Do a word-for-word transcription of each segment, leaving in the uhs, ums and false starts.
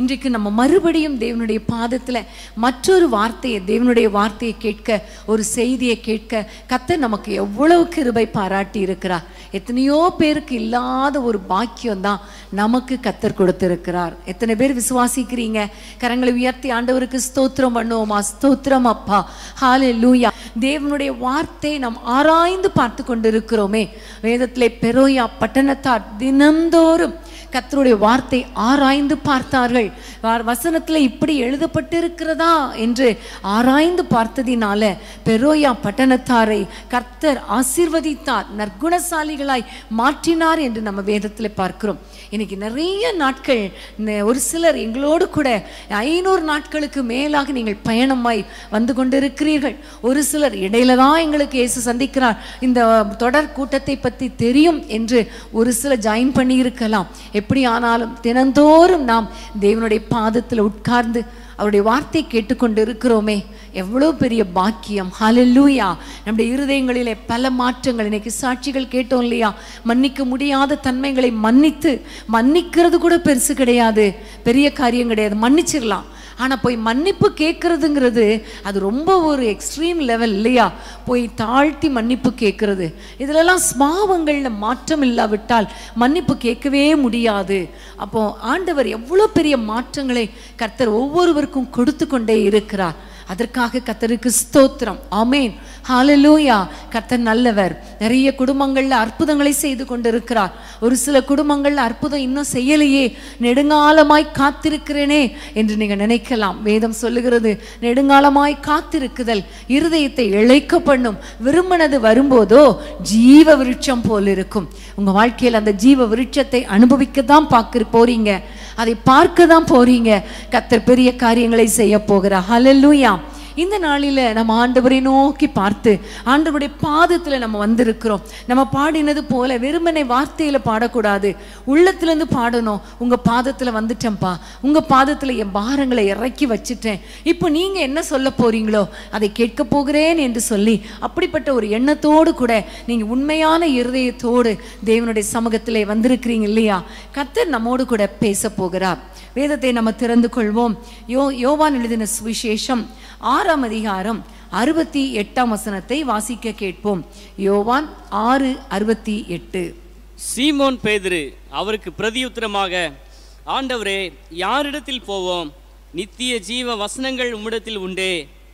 இன்றைக்கு நம்ம மறுபடியும் தேவனுடைய பாதத்தில் மற்றொரு வார்த்தையை, தேவனுடைய வார்த்தையை கேட்க, ஒரு செய்தியை கேட்க கர்த்தர் நமக்கு எவ்வளவு கிருபை பாராட்டி இருக்கிறார். எத்தனையோ பேருக்கு இல்லாத ஒரு பாக்கியம் தான் நமக்கு கர்த்தர் கொடுத்திருக்கிறார். எத்தனை பேர் விசுவாசிக்கிறீங்க? கரங்களை உயர்த்தி ஆண்டவருக்கு ஸ்தோத்திரம் பண்ணுவோமா? ஸ்தோத்திரம் அப்பா, ஹல்லேலூயா. தேவனுடைய வார்த்தை நாம் ஆராய்ந்து பார்த்து கொண்டிருக்கிறோமே. வேதத்திலே பெரோயா பட்டணத்தார் தினந்தோறும் கர்த்தருடைய வார்த்தை ஆராய்ந்து பார்த்தார்கள். வசனத்துல இப்படி எழுதப்பட்டிருக்கிறதா என்று ஆராய்ந்து பார்த்ததினால பெரோயா பட்டணத்தாரை கர்த்தர் ஆசீர்வதித்தார், நற்குணசாலிகளாய் மாற்றினார் என்று நம்ம வேதத்துல பார்க்கிறோம். இன்னைக்கு நிறைய நாட்கள், ஒரு சிலர் எங்களோடு கூட ஐநூறு நாட்களுக்கு மேலாக நீங்கள் பயணமாய் வந்து கொண்டிருக்கிறீர்கள். ஒரு சிலர் இடையில தான் எங்களுக்கு இயேசு சந்திக்கிறார், இந்த தொடர் கூட்டத்தை பற்றி தெரியும் என்று ஒரு சிலர் ஜாயின் பண்ணி இருக்கலாம். எப்படி ஆனாலும் தினந்தோறும் நாம் தேவனுடைய பாதத்தில் உட்கார்ந்து அவருடைய வார்த்தை கேட்டுக்கொண்டு இருக்கிறோமே, எவ்வளோ பெரிய பாக்கியம். ஹல்லேலூயா. நம்முடைய இருதயங்களிலே பல மாற்றங்கள். இன்னைக்கு சாட்சிகள் கேட்டோம் இல்லையா? மன்னிக்க முடியாத தன்மைகளை மன்னித்து, மன்னிக்கிறது கூட பெருசு கிடையாது, பெரிய காரியம் கிடையாது, மன்னிச்சிடலாம். ஆனால் போய் மன்னிப்பு கேட்கறதுங்கிறது அது ரொம்ப ஒரு எக்ஸ்ட்ரீம் லெவல் இல்லையா? போய் தாழ்த்தி மன்னிப்பு கேட்கறது, இதிலெல்லாம் ஸ்பாவங்களில் மாற்றம் இல்லாவிட்டால் மன்னிப்பு கேட்கவே முடியாது. அப்போ ஆண்டவர் எவ்வளோ பெரிய மாற்றங்களை கர்த்தர் ஒவ்வொருவருக்கும் கொடுத்து கொண்டே இருக்கிறார். அதற்காக கர்த்தருக்கு ஸ்தோத்திரம். ஆமேன், ஹல்லேலூயா. கர்த்தர் நல்லவர். நிறைய குடும்பங்கள்ல அற்புதங்களை செய்து கொண்டிருக்கிறார். ஒரு சில குடும்பங்கள்ல அற்புதம் இன்னும் செய்யலையே, நெடுங்காலமாய் காத்திருக்கிறேனே என்று நீங்க நினைக்கலாம். வேதம் சொல்லுகிறது, நெடுங்காலமாய் காத்திருக்குதல் இருதயத்தை இளைக்க பண்ணும், விரும்பினது வரும்போதோ ஜீவ விருட்சம் போல் இருக்கும். உங்க வாழ்க்கையில் அந்த ஜீவ விருட்சத்தை அனுபவிக்க தான் பார்க்க போறீங்க, அதை பார்க்க தான் போறீங்க. கர்த்தர் பெரிய காரியங்களை செய்ய போகிறார். ஹல்லேலூயா. இந்த நாளில் நம்ம ஆண்டவரை நோக்கி பார்த்து ஆண்டவருடைய பாதத்தில் நம்ம வந்திருக்கிறோம். நம்ம பாடினது போல வெறுமனை வார்த்தையில் பாடக்கூடாது, உள்ளத்திலேருந்து பாடணும். உங்கள் பாதத்தில் வந்துட்டேன்ப்பா, உங்கள் பாதத்தில் என் பாரங்களை இறக்கி வச்சுட்டேன், இப்போ நீங்கள் என்ன சொல்ல போறீங்களோ அதை கேட்க போகிறேன் என்று சொல்லி அப்படிப்பட்ட ஒரு எண்ணத்தோடு கூட நீங்கள் உண்மையான இருதயத்தோடு தேவனுடைய சமூகத்திலே வந்திருக்கிறீங்க இல்லையா? கர்த்தர் நம்மோடு கூட பேச போகிறார். வேதத்தை நம்ம திறந்து கொள்வோம். யோ யோவான் எழுதின சுவிசேஷம் ஆறாம் அதிகாரம் அறுபத்தி எட்டாம் வசனத்தை வாசிக்க கேட்போம். யோவான் ஆறு அறுபத்தி எட்டு. சீமோன் பேதுரு அவருக்கு பிரதியுத்தரமாக, ஆண்டவரே, யாரிடத்தில் போவோம்? நித்திய ஜீவ வசனங்கள் உம்மிடத்தில் உண்டே.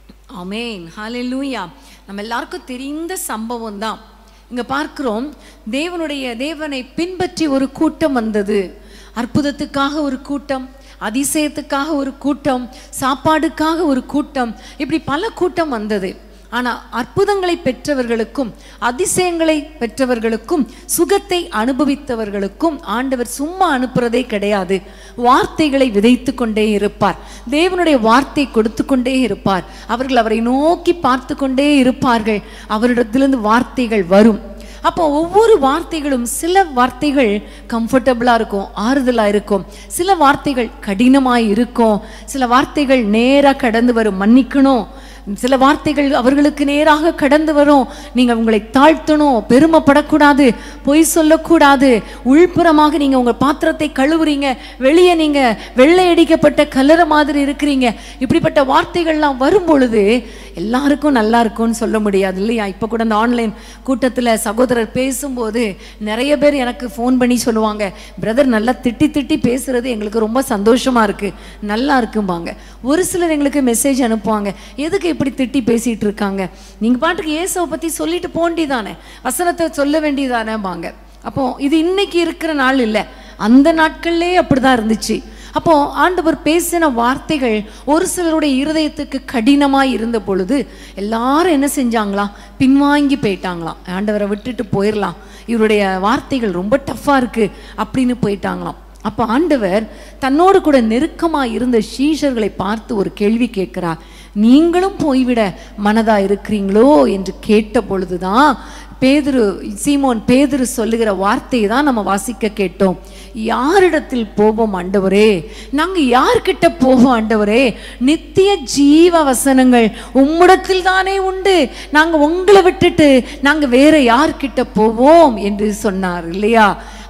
ஆமேன், ஹல்லேலூயா. நம்ம எல்லாருக்கும் தெரிந்த சம்பவம் தான். இங்க பார்க்கிறோம், தேவனுடைய தேவனை பின்பற்றி ஒரு கூட்டம் வந்தது. அற்புதத்துக்காக ஒரு கூட்டம், அதிசயத்துக்காக ஒரு கூட்டம், சாப்பாடுக்காக ஒரு கூட்டம், இப்படி பல கூட்டம் வந்தது. ஆனால் அற்புதங்களை பெற்றவர்களுக்கும் அதிசயங்களை பெற்றவர்களுக்கும் சுகத்தை அனுபவித்தவர்களுக்கும் ஆண்டவர் சும்மா அனுப்புறதே கிடையாது. வார்த்தைகளை விதைத்து கொண்டே இருப்பார், தேவனுடைய வார்த்தை கொடுத்து கொண்டே இருப்பார். அவர்கள் அவரை நோக்கி பார்த்து கொண்டே இருப்பார்கள், அவரிடத்திலிருந்து வார்த்தைகள் வரும். அப்போ ஒவ்வொரு வார்த்தைகளும், சில வார்த்தைகள் கம்ஃபர்டபுளாக இருக்கும், ஆறுதலாக இருக்கும், சில வார்த்தைகள் கடினமாக இருக்கும், சில வார்த்தைகள் நேராக கடந்து வரும், மன்னிக்கணும், சில வார்த்தைகள் அவர்களுக்கு நேராக கடந்து வரும், நீங்கள் உங்களை தாழ்த்தணும், பெருமைப்படக்கூடாது, பொய் சொல்லக்கூடாது, உள்புறமாக நீங்கள் உங்கள் பாத்திரத்தை கழுவுறீங்க, வெளியே நீங்கள் வெள்ளை அடிக்கப்பட்ட கலரை மாதிரி இருக்கிறீங்க. இப்படிப்பட்ட வார்த்தைகள்லாம் வரும் பொழுது எல்லாருக்கும் நல்லா இருக்கும்னு சொல்ல முடியாது இல்லையா? இப்போ கூட இந்த ஆன்லைன் கூட்டத்தில் சகோதரர் பேசும்போது நிறைய பேர் எனக்கு ஃபோன் பண்ணி சொல்லுவாங்க, பிரதர் நல்லா திட்டி திட்டி பேசுறது எங்களுக்கு ரொம்ப சந்தோஷமாக இருக்குது, நல்லா இருக்கும்பாங்க. ஒரு சிலர் எங்களுக்கு மெசேஜ் அனுப்புவாங்க, எதுக்கு இப்படி திட்டி பேசிகிட்டு இருக்காங்க, நீங்கள் பாட்டுக்கு இயேசுவை பற்றி சொல்லிட்டு போண்டிதானே, வசனத்தை சொல்ல வேண்டியதானேபாங்க. அப்போ இது இன்னைக்கு இருக்கிற நாள் இல்லை, அந்த நாட்கள்லேயே அப்படிதான் இருந்துச்சு. அப்போ ஆண்டவர் பேசின வார்த்தைகள் ஒரு சிலருடைய இருதயத்துக்கு கடினமாய் இருந்த பொழுது எல்லாரும் என்ன செஞ்சாங்களாம்? பின்வாங்கி போயிட்டாங்களாம். ஆண்டவரை விட்டுட்டு போயிடலாம், இவருடைய வார்த்தைகள் ரொம்ப டஃப்பாக இருக்கு அப்படின்னு போயிட்டாங்களாம். அப்போ ஆண்டவர் தன்னோடு கூட நெருக்கமாக இருந்த சீஷர்களை பார்த்து ஒரு கேள்வி கேட்கிறார். நீங்களும் போய்விட மனதா இருக்கிறீங்களோ என்று கேட்ட பொழுதுதான் பேதுரு, சீமோன் பேதுரு சொல்லுகிற வார்த்தையை தான் நம்ம வாசிக்க கேட்டோம். யாரிடத்தில் போவோம் ஆண்டவரே? நாங்கள் யார்கிட்ட போவோம் ஆண்டவரே? நித்திய ஜீவ வசனங்கள் உம்மிடத்தில் தானே உண்டு, நாங்கள் உங்களை விட்டுட்டு நாங்கள் வேற யார்கிட்ட போவோம் என்று சொன்னார் இல்லையா?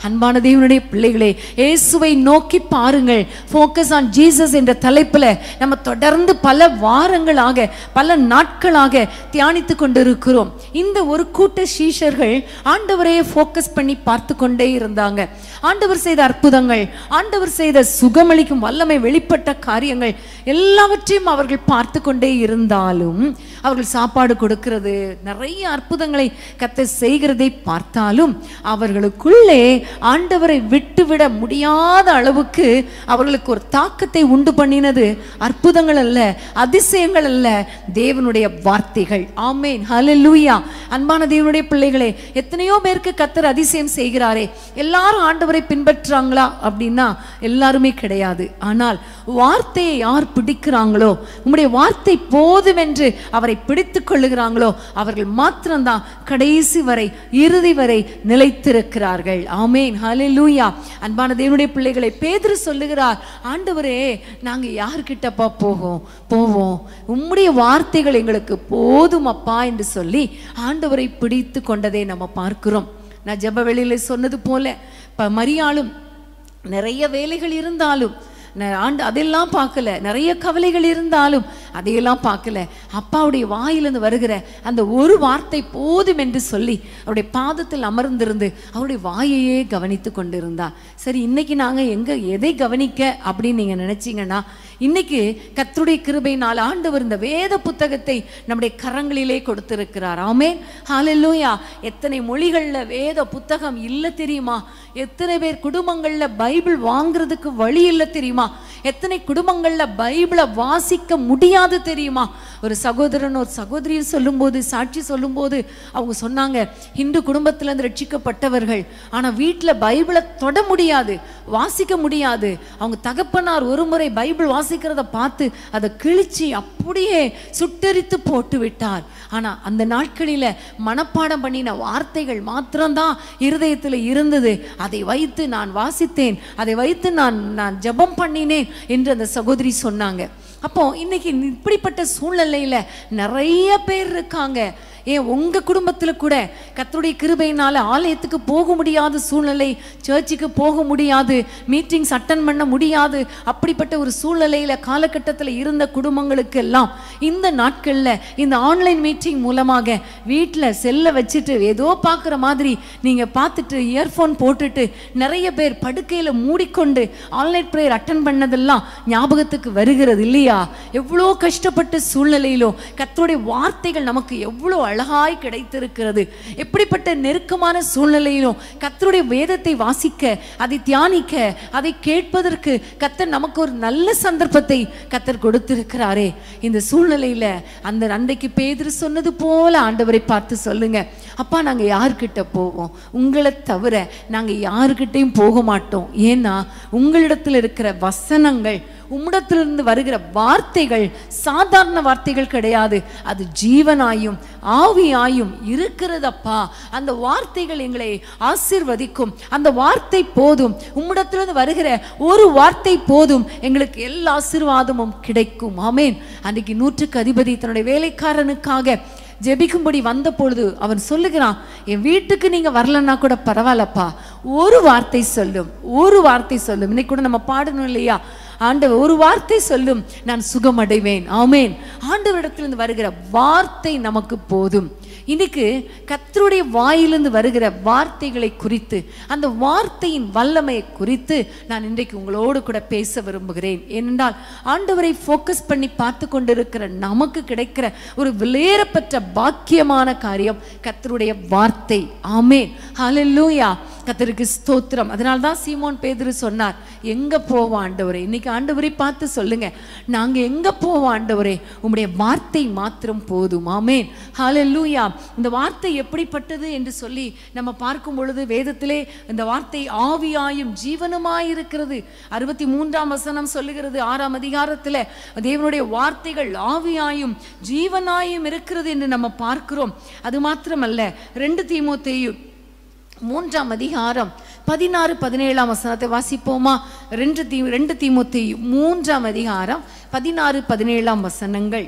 அன்பான தேவனுடைய பிள்ளைகளே, இயேசுவை நோக்கி பாருங்கள். ஃபோக்கஸ் ஆன் ஜீசஸ் என்ற தலைப்பில் நம்ம தொடர்ந்து பல வாரங்களாக பல நாட்களாக தியானித்து கொண்டிருக்கிறோம். இந்த ஒரு கூட்ட சீஷர்கள் ஆண்டவரையே ஃபோக்கஸ் பண்ணி பார்த்து கொண்டே இருந்தாங்க. ஆண்டவர் செய்த அற்புதங்கள், ஆண்டவர் செய்த சுகமளிக்கும் வல்லமை, வெளிப்பட்ட காரியங்கள் எல்லாவற்றையும் அவர்கள் பார்த்து கொண்டே இருந்தாலும், அவர்கள் சாப்பாடு கொடுக்கிறது, நிறைய அற்புதங்களை கர்த்தர் செய்கிறதை பார்த்தாலும் அவர்களுக்குள்ளே ஆண்டவரை விட்டுவிட முடியாத அளவுக்கு அவர்களுக்கு ஒரு தாக்கத்தை உண்டு பண்ணினது அற்புதங்கள் அல்ல, அதிசயங்கள் அல்ல, தேவனுடைய வார்த்தைகள். ஆமேன், ஹல்லேலூயா. அன்பான தேவனுடைய பிள்ளைகளே, எத்தனையோ பேருக்கு கர்த்தர் அதிசயம் செய்கிறாரே. எல்லாரும் ஆண்டவரை பின்பற்றாங்களா அப்படின்னா எல்லாருமே கிடையாது. ஆனால் வார்த்தையை யார் பிடிக்கிறாங்களோ, உம்முடைய வார்த்தை போதும் என்று அவரை பிடித்துக் கொள்ளுகிறாங்களோ, அவர்கள் மாத்திரம்தான் கடைசி வரை இறுதி வரை நிலைத்திருக்கிறார்கள். ஆமேன், ஹல்லேலூயா. அன்பான தேவனுடைய பிள்ளைகளை, பேதுரு சொல்லுகிறார், ஆண்டவரே நாங்க யார்கிட்டப்பா போவோம் போவோம் உம்முடைய வார்த்தைகள் எங்களுக்கு போதும் அப்பா என்று சொல்லி ஆண்டவரை பிடித்து கொண்டதை நம்ம பார்க்கிறோம். நான் ஜெப வெளியில சொன்னது போல இப்ப மரியாளும் நிறைய வேலைகள் இருந்தாலும் ஆண்டு அதெல்லாம் பார்க்கல, நிறைய கவலைகள் இருந்தாலும் அதையெல்லாம் பார்க்கல. அப்பாவுடைய வாயிலிருந்து வருகிற அந்த ஒரு வார்த்தை போதும் என்று சொல்லி அவருடைய பாதத்தில் அமர்ந்திருந்து அவருடைய வாயையே கவனித்து கொண்டிருந்தா. சரி, இன்னைக்கு நாங்கள் எங்கே எதை கவனிக்க அப்படின்னு நீங்கள் நினச்சிங்கன்னா, இன்னைக்கு கர்த்தருடைய கிருபையினால் ஆண்டவர் இந்த வேத புத்தகத்தை நம்முடைய கரங்களிலே கொடுத்திருக்கிறார். ஆமென், ஹல்லேலூயா. எத்தனை மொழிகளில் வேத புத்தகம் இல்லை தெரியுமா? எத்தனை பேர் குடும்பங்களில் பைபிள் வாங்குறதுக்கு வழி இல்லை தெரியுமா? எத்தனை குடும்பங்களில் பைபிளை வாசிக்க முடியாது தெரியுமா? ஒரு சகோதரன் ஒரு சகோதரியை சொல்லும்போது, சாட்சி சொல்லும்போது அவங்க சொன்னாங்க, இந்து குடும்பத்திலேருந்து ரட்சிக்கப்பட்டவர்கள், ஆனால் வீட்டில் பைபிளை தொட முடியாது, வாசிக்க முடியாது. அவங்க தகப்பனார் ஒரு முறை பைபிள் வாசிக்கிறத பார்த்து அதை கிழிச்சு அப்படியே சுட்டெரித்து போட்டு விட்டார். ஆனால் அந்த நாட்களில் மனப்பாடம் பண்ணின வார்த்தைகள் மாத்திரம்தான் இருதயத்தில் இருந்தது. அதை வைத்து நான் வாசித்தேன், அதை வைத்து நான் நான் ஜெபம் பண்ணினேன் என்று அந்த சகோதரி சொன்னாங்க. அப்போ இன்னைக்கு இப்படிப்பட்ட சூழ்நிலையில நிறைய பேர் இருக்காங்க. ஏன் உங்க குடும்பத்துல கூட கர்த்தருடைய கிருபையினால ஆலயத்துக்கு போக முடியாத சூழ்நிலை, சர்ச்சுக்கு போக முடியாது, மீட்டிங்ஸ் அட்டன் பண்ண முடியாது, அப்படிப்பட்ட ஒரு சூழ்நிலையில காலகட்டத்தில் இருந்த குடும்பங்களுக்கு எல்லாம் இந்த நாட்கள்ல இந்த ஆன்லைன் மீட்டிங் மூலமாக வீட்டில் செல்ல வச்சுட்டு ஏதோ பார்க்குற மாதிரி நீங்க பார்த்துட்டு இயர்ஃபோன் போட்டுட்டு நிறைய பேர் படுக்கையில மூடிக்கொண்டு ஆன்லைன் ப்ரேயர் அட்டன் பண்ணதெல்லாம் ஞாபகத்துக்கு வருகிறது இல்லையா? எவ்வளோ கஷ்டப்பட்ட சூழ்நிலையிலும் கர்த்தருடைய வார்த்தைகள் நமக்கு எவ்வளோ அழகாய் கிடைத்திருக்கிறது. எப்படிப்பட்ட நெருக்கமான சூழ்நிலையிலும் கர்த்தருடைய வேதத்தை வாசிக்க, அதை தியானிக்க, அதை கேட்பதற்கு கர்த்தர் நமக்கு ஒரு நல்ல சந்தர்ப்பத்தை கர்த்தர் கொடுத்திருக்கிறாரே. இந்த சூழ்நிலையில அந்த அன்றைக்கு பேதுரு சொன்னது போல ஆண்டவரை பார்த்து சொல்லுங்க, அப்பா நாங்க யார்கிட்ட போவோம்? உங்களை தவிர நாங்க யாருக்கிட்டையும் போக மாட்டோம். ஏன்னா உங்களிடத்தில் இருக்கிற வசனங்கள், உம்மிடத்திலிருந்து வருகிற வார்த்தைகள் சாதாரண வார்த்தைகள் கிடையாது, அது ஜீவனாயும் ஆவியாயும் இருக்கிறதப்பா. அந்த வார்த்தைகள் எங்களை ஆசீர்வதிக்கும். அந்த வார்த்தை போதும், உம்மிடத்திலிருந்து வருகிற ஒரு வார்த்தை போதும், எங்களுக்கு எல்லா ஆசீர்வாதமும் கிடைக்கும். ஆமேன். அன்றைக்கு நூற்றுக்கு அதிபதி தன்னுடைய வேலைக்காரனுக்காக ஜெபிக்கும்படி வந்த பொழுது அவன் சொல்லுகிறான், என் வீட்டுக்கு நீங்க வரலன்னா கூட பரவாயில்லப்பா, ஒரு வார்த்தை சொல்லும், ஒரு வார்த்தை சொல்லும். இன்னைக்கு கூட நம்ம பாடணும் இல்லையா? ஆண்டவர் ஒரு வார்த்தை சொல்லும், நான் சுகமடைவேன். ஆமேன். ஆண்டவரிடத்திலிருந்து வருகிற வார்த்தை நமக்கு போதும். இன்னைக்கு கர்த்தருடைய வாயிலிருந்து வருகிற வார்த்தைகளை குறித்து, அந்த வார்த்தையின் வல்லமையை குறித்து நான் இன்றைக்கு உங்களோடு கூட பேச விரும்புகிறேன். ஏனென்றால் ஆண்டவரை ஃபோக்கஸ் பண்ணி பார்த்து கொண்டிருக்கிற நமக்கு கிடைக்கிற ஒரு விலையேறப்பெற்ற பாக்கியமான காரியம் கர்த்தருடைய வார்த்தை. ஆமென், ஹல்லேலூயா. கர்த்தருக்கு ஸ்தோத்திரம். அதனால்தான் சீமோன் பேதுரு சொன்னார், எங்க போவோம் ஆண்டவரே? இன்னைக்கு ஆண்டவரை பார்த்து சொல்லுங்க, நாங்க எங்க போவோம் ஆண்டவரே? உம்முடைய வார்த்தை மாத்திரம் போதும். ஆமென், ஹல்லேலூயா. இந்த வார்த்தை எப்படிப்பட்டது என்று சொல்லி நம்ம பார்க்கும் பொழுது வேதத்திலே இந்த வார்த்தை ஆவியாயும் ஜீவனுமாய் இருக்கிறது. அறுபத்தி மூன்றாம் வசனம் சொல்லுகிறது, ஆறாம் அதிகாரத்தில் தேவனுடைய வார்த்தைகள் ஆவியாயும் ஜீவனாயும் இருக்கிறது என்று நம்ம பார்க்கிறோம். அது மாத்திரமல்ல, ரெண்டு தீமோத்தேயு மூன்றாம் அதிகாரம் பதினாறு பதினேழாம் வசனத்தை வாசிப்போமா? ரெண்டு தீ ரெண்டு தீமோத்தேயு மூன்றாம் அதிகாரம் பதினாறு பதினேழாம் வசனங்கள்.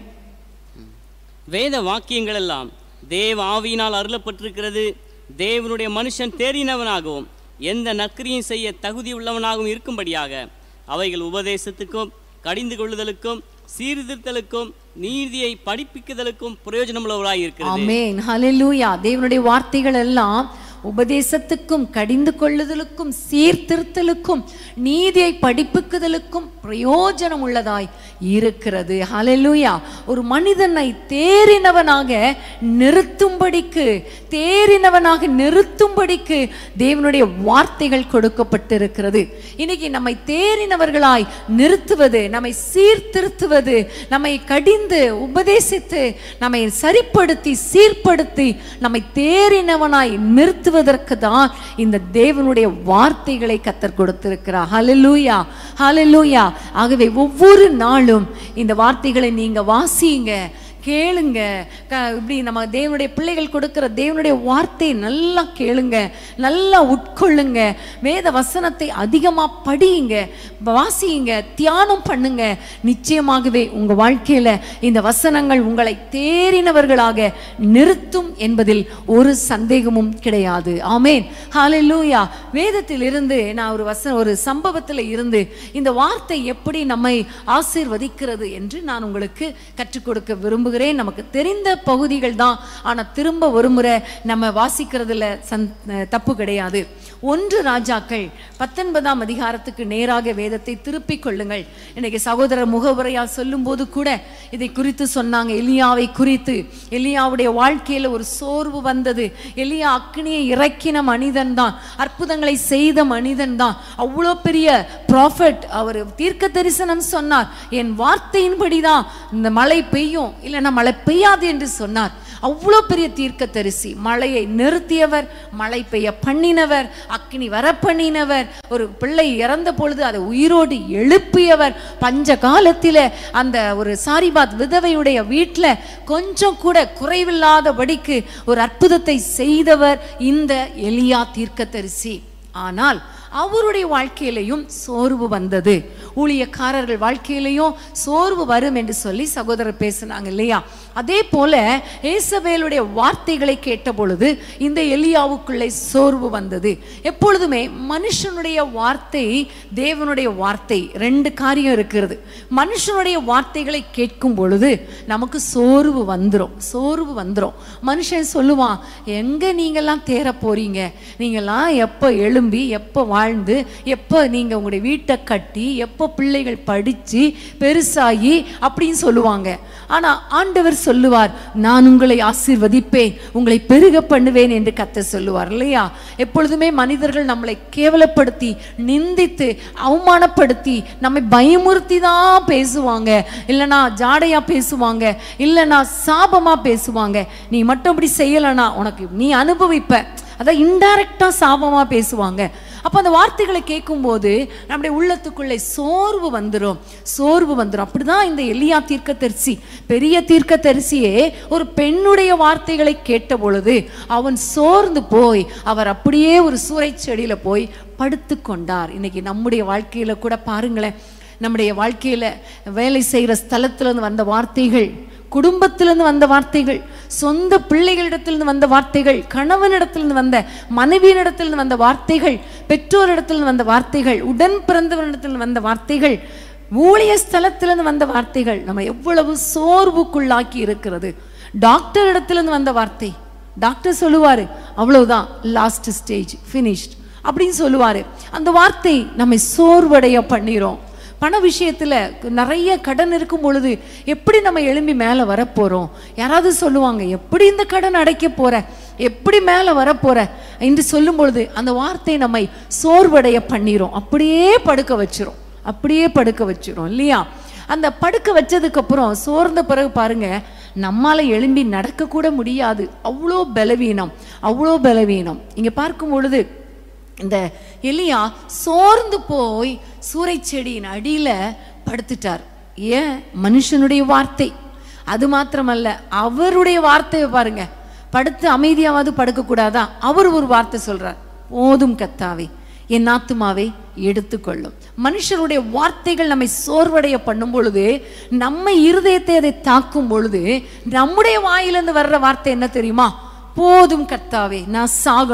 வேத வாக்கியங்கள் எல்லாம் தேவ ஆவியினால் அருளப்பட்டிருக்கிறது. தேவனுடைய மனுஷன் தேறினவனாகவும் எந்த நற்கிரியும் செய்ய தகுதி உள்ளவனாகவும் இருக்கும்படியாக அவைகள் உபதேசத்துக்கும் கடிந்து கொள்ளுதலுக்கும் சீர்திருத்தலுக்கும் நீதியை படிப்பிக்குதலுக்கும் பிரயோஜனமுள்ளவராய் இருக்கிறது. ஆமென், ஹல்லேலூயா. தேவனுடைய வார்த்தைகள் எல்லாம் உபதேசத்துக்கும் கடிந்து கொள்ளுதலுக்கும் சீர்திருத்தலுக்கும் நீதியை படிப்புக்குதலுக்கும் பிரயோஜனம் உள்ளதாய் இருக்கிறது. ஹல்லேலூயா. ஒரு மனிதனை தேறினவனாக நிறுத்தும்படிக்கு தேறினவனாக நிறுத்தும்படிக்கு தேவனுடைய வார்த்தைகள் கொடுக்கப்பட்டிருக்கிறது. இன்னைக்கு நம்மை தேறினவர்களாய் நிறுத்துவது, நம்மை சீர்திருத்துவது, நம்மை கடிந்து உபதேசித்து நம்மை சரிப்படுத்தி சீர்படுத்தி நம்மை தேறினவனாய் நிறுத்து தான் இந்த தேவனுடைய வார்த்தைகளை கர்த்தர் கொடுத்திருக்கிறார். ஹல்லேலூயா, ஹல்லேலூயா. ஆகவே ஒவ்வொரு நாளும் இந்த வார்த்தைகளை நீங்க வாசிங்க, கேளுங்க. இப்படி நம்ம தேவனுடைய பிள்ளைகள் கொடுக்கிற தேவனுடைய வார்த்தையை நல்லா கேளுங்க, நல்லா உட்கொள்ளுங்க. வேத வசனத்தை அதிகமா படியுங்க, வாசியுங்க, தியானம் பண்ணுங்க. நிச்சயமாகவே உங்க வாழ்க்கையில இந்த வசனங்கள் உங்களை தேறினவர்களாக நிறுத்தும் என்பதில் ஒரு சந்தேகமும் கிடையாது. ஆமென், ஹல்லேலூயா. வேதத்தில் இருந்து நான் ஒரு வசன ஒரு சம்பவத்தில் இருந்து இந்த வார்த்தை எப்படி நம்மை ஆசீர்வதிக்கிறது என்று நான் உங்களுக்கு கற்றுக் கொடுக்க விரும்புகிறேன். நமக்கு தெரிந்த பகுதிகள் தான், ஆனா திரும்ப ஒரு முறை நம்ம வாசிக்கிறதுல தப்பு கிடையாது. ஒன்று ராஜாக்கள் பத்தொன்பதாம் அதிகாரத்துக்கு நேராக வேதத்தை திருப்பிக் கொள்ளுங்கள். இன்னைக்கு சகோதரர் முகவுரையால் சொல்லும் போது கூட இதை குறித்து சொன்னாங்க. எலியாவை குறித்து, எலியாவுடைய வாழ்க்கையில ஒரு சோர்வு வந்தது. எலியா அக்னியை இறக்கின மனிதன் தான், அற்புதங்களை செய்த மனிதன் தான், அவ்வளோ பெரிய ப்ராஃபட். அவர் தீர்க்க தரிசனம் சொன்னார், என் வார்த்தையின்படிதான் இந்த மழை பெய்யும், இல்லைன்னா மழை பெய்யாது என்று சொன்னார். அவ்வளோ பெரிய தீர்க்க தரிசி. மழையை நிறுத்தியவர், மழை பெய்ய பண்ணினவர், அக்னி வர பண்ணினவர், ஒரு பிள்ளை இறந்த பொழுது அதை உயிரோடு எழுப்பியவர், பஞ்ச காலத்தில அந்த ஒரு சாரிபாத் விதவையுடைய வீட்டில் கொஞ்சம் கூட குறைவில்லாதபடிக்கு ஒரு அற்புதத்தை செய்தவர் இந்த எலியா தீர்க்க தரிசி. ஆனால் அவருடைய வாழ்க்கையிலையும் சோர்வு வந்தது. ஊழியக்காரர்கள் வாழ்க்கையிலையும் சோர்வு வரும் என்று சொல்லி சகோதரர் பேசினாங்க இல்லையா? அதே போல ஏசபேலுடைய வார்த்தைகளை கேட்ட பொழுது இந்த எலியாவுக்குள்ளே சோர்வு வந்தது. எப்பொழுதுமே மனுஷனுடைய வார்த்தை தேவனுடைய வார்த்தை ரெண்டு காரியம் இருக்கிறது. மனுஷனுடைய வார்த்தைகளை கேட்கும் பொழுது நமக்கு சோர்வு வந்துடும், சோர்வு வந்துடும். மனுஷன் சொல்லுவான், எங்க நீங்கெல்லாம் தேர போறீங்க, நீங்கெல்லாம் எப்போ எழும்பி எப்போ வாழ்ந்து எப்போ நீங்க உங்களுடைய வீட்டை கட்டி எப்போ பிள்ளைகள் படிச்சு பெருசாகி அப்படின்னு சொல்லுவாங்க. ஆனா ஆண்டவர் சொல்லுவார், நான் உங்களை ஆசீர்வதிப்பேன், உங்களை பெருக பண்ணுவேன் என்று கர்த்தர் சொல்லுவார் இல்லையா? எப்பொழுதுமே மனிதர்கள் நம்மளை கேவலப்படுத்தி நிந்தித்து அவமானப்படுத்தி நம்மை பயமுறுத்தி தான் பேசுவாங்க, இல்லைனா ஜாடையா பேசுவாங்க, இல்லைனா சாபமா பேசுவாங்க. நீ மட்டும் இப்படி செய்யலைன்னா உனக்கு நீ அனுபவிப்ப, அதான் இன்டைரக்டா சாபமா பேசுவாங்க. அப்போ அந்த வார்த்தைகளை கேட்கும்போது நம்முடைய உள்ளத்துக்குள்ளே சோர்வு வந்துடும், சோர்வு வந்துடும். அப்படிதான் இந்த எலியா தீர்க்க தரிசி, பெரிய தீர்க்க தரிசியே ஒரு பெண்ணுடைய வார்த்தைகளை கேட்ட பொழுது அவன் சோர்ந்து போய் அவர் அப்படியே ஒரு சூறை செடியில போய் படுத்து கொண்டார். இன்னைக்கு நம்முடைய வாழ்க்கையில கூட பாருங்களேன், நம்முடைய வாழ்க்கையில வேலை செய்கிற ஸ்தலத்திலிருந்து வந்த வார்த்தைகள், குடும்பத்திலிருந்து வந்த வார்த்தைகள், சொந்த பிள்ளைகளிடத்திலிருந்து வந்த வார்த்தைகள், கணவனிடத்திலிருந்து வந்த மனைவியினிடத்திலிருந்து வந்த வார்த்தைகள், பெற்றோரிடத்திலிருந்து வந்த வார்த்தைகள், உடன் பிறந்தவரிடத்திலிருந்து வந்த வார்த்தைகள், ஊழிய ஸ்தலத்திலிருந்து வந்த வார்த்தைகள் நம்ம எவ்வளவு சோர்வுக்குள்ளாக்கி இருக்கிறது. டாக்டர் இடத்திலிருந்து வந்த வார்த்தை, டாக்டர் சொல்லுவாரு அவ்வளவுதான், லாஸ்ட் ஸ்டேஜ், ஃபினிஷ்ட் அப்படின்னு சொல்லுவாரு. அந்த வார்த்தை நம்மை சோர்வடைய பண்ணிரும். பண விஷயத்துல நிறைய கடன் இருக்கும் பொழுது எப்படி நம்ம எழும்பி மேலே வரப்போறோம்? யாராவது சொல்லுவாங்க, எப்படி இந்த கடன் அடைக்க போற, எப்படி மேலே வரப்போற என்று சொல்லும் பொழுது அந்த வார்த்தை நம்மை சோர்வடைய பண்ணிரும், அப்படியே படுக்க வச்சிரும், அப்படியே படுக்க வச்சிரும் இல்லையா? அந்த படுக்க வச்சதுக்கு அப்புறம் சோர்ந்த பிறகு பாருங்க, நம்மால எழும்பி நடக்க கூட முடியாது, அவ்வளோ பலவீனம், அவ்வளோ பலவீனம். இங்க பார்க்கும் பொழுது இந்த எலியா சோர்ந்து போய் சூறை செடியின் அடியில படுத்துட்டார். ஏன்? மனுஷனுடைய வார்த்தை. அது மாத்திரமல்ல, அவருடைய வார்த்தையை பாருங்க, படுத்து அமைதியாவது படுக்க கூடாதா? அவர் ஒரு வார்த்தை சொல்றார், போதும் கர்த்தாவே, என் ஆத்துமாவை எடுத்துக்கொள்ளும். மனுஷருடைய வார்த்தைகள் நம்மை சோர்வடைய பண்ணும் பொழுது, நம்ம இருதயத்தை அதை தாக்கும் பொழுது, நம்முடைய வாயிலிருந்து வர்ற வார்த்தை என்ன தெரியுமா? போதும் கர்த்தாவே, நான் சாகணும்,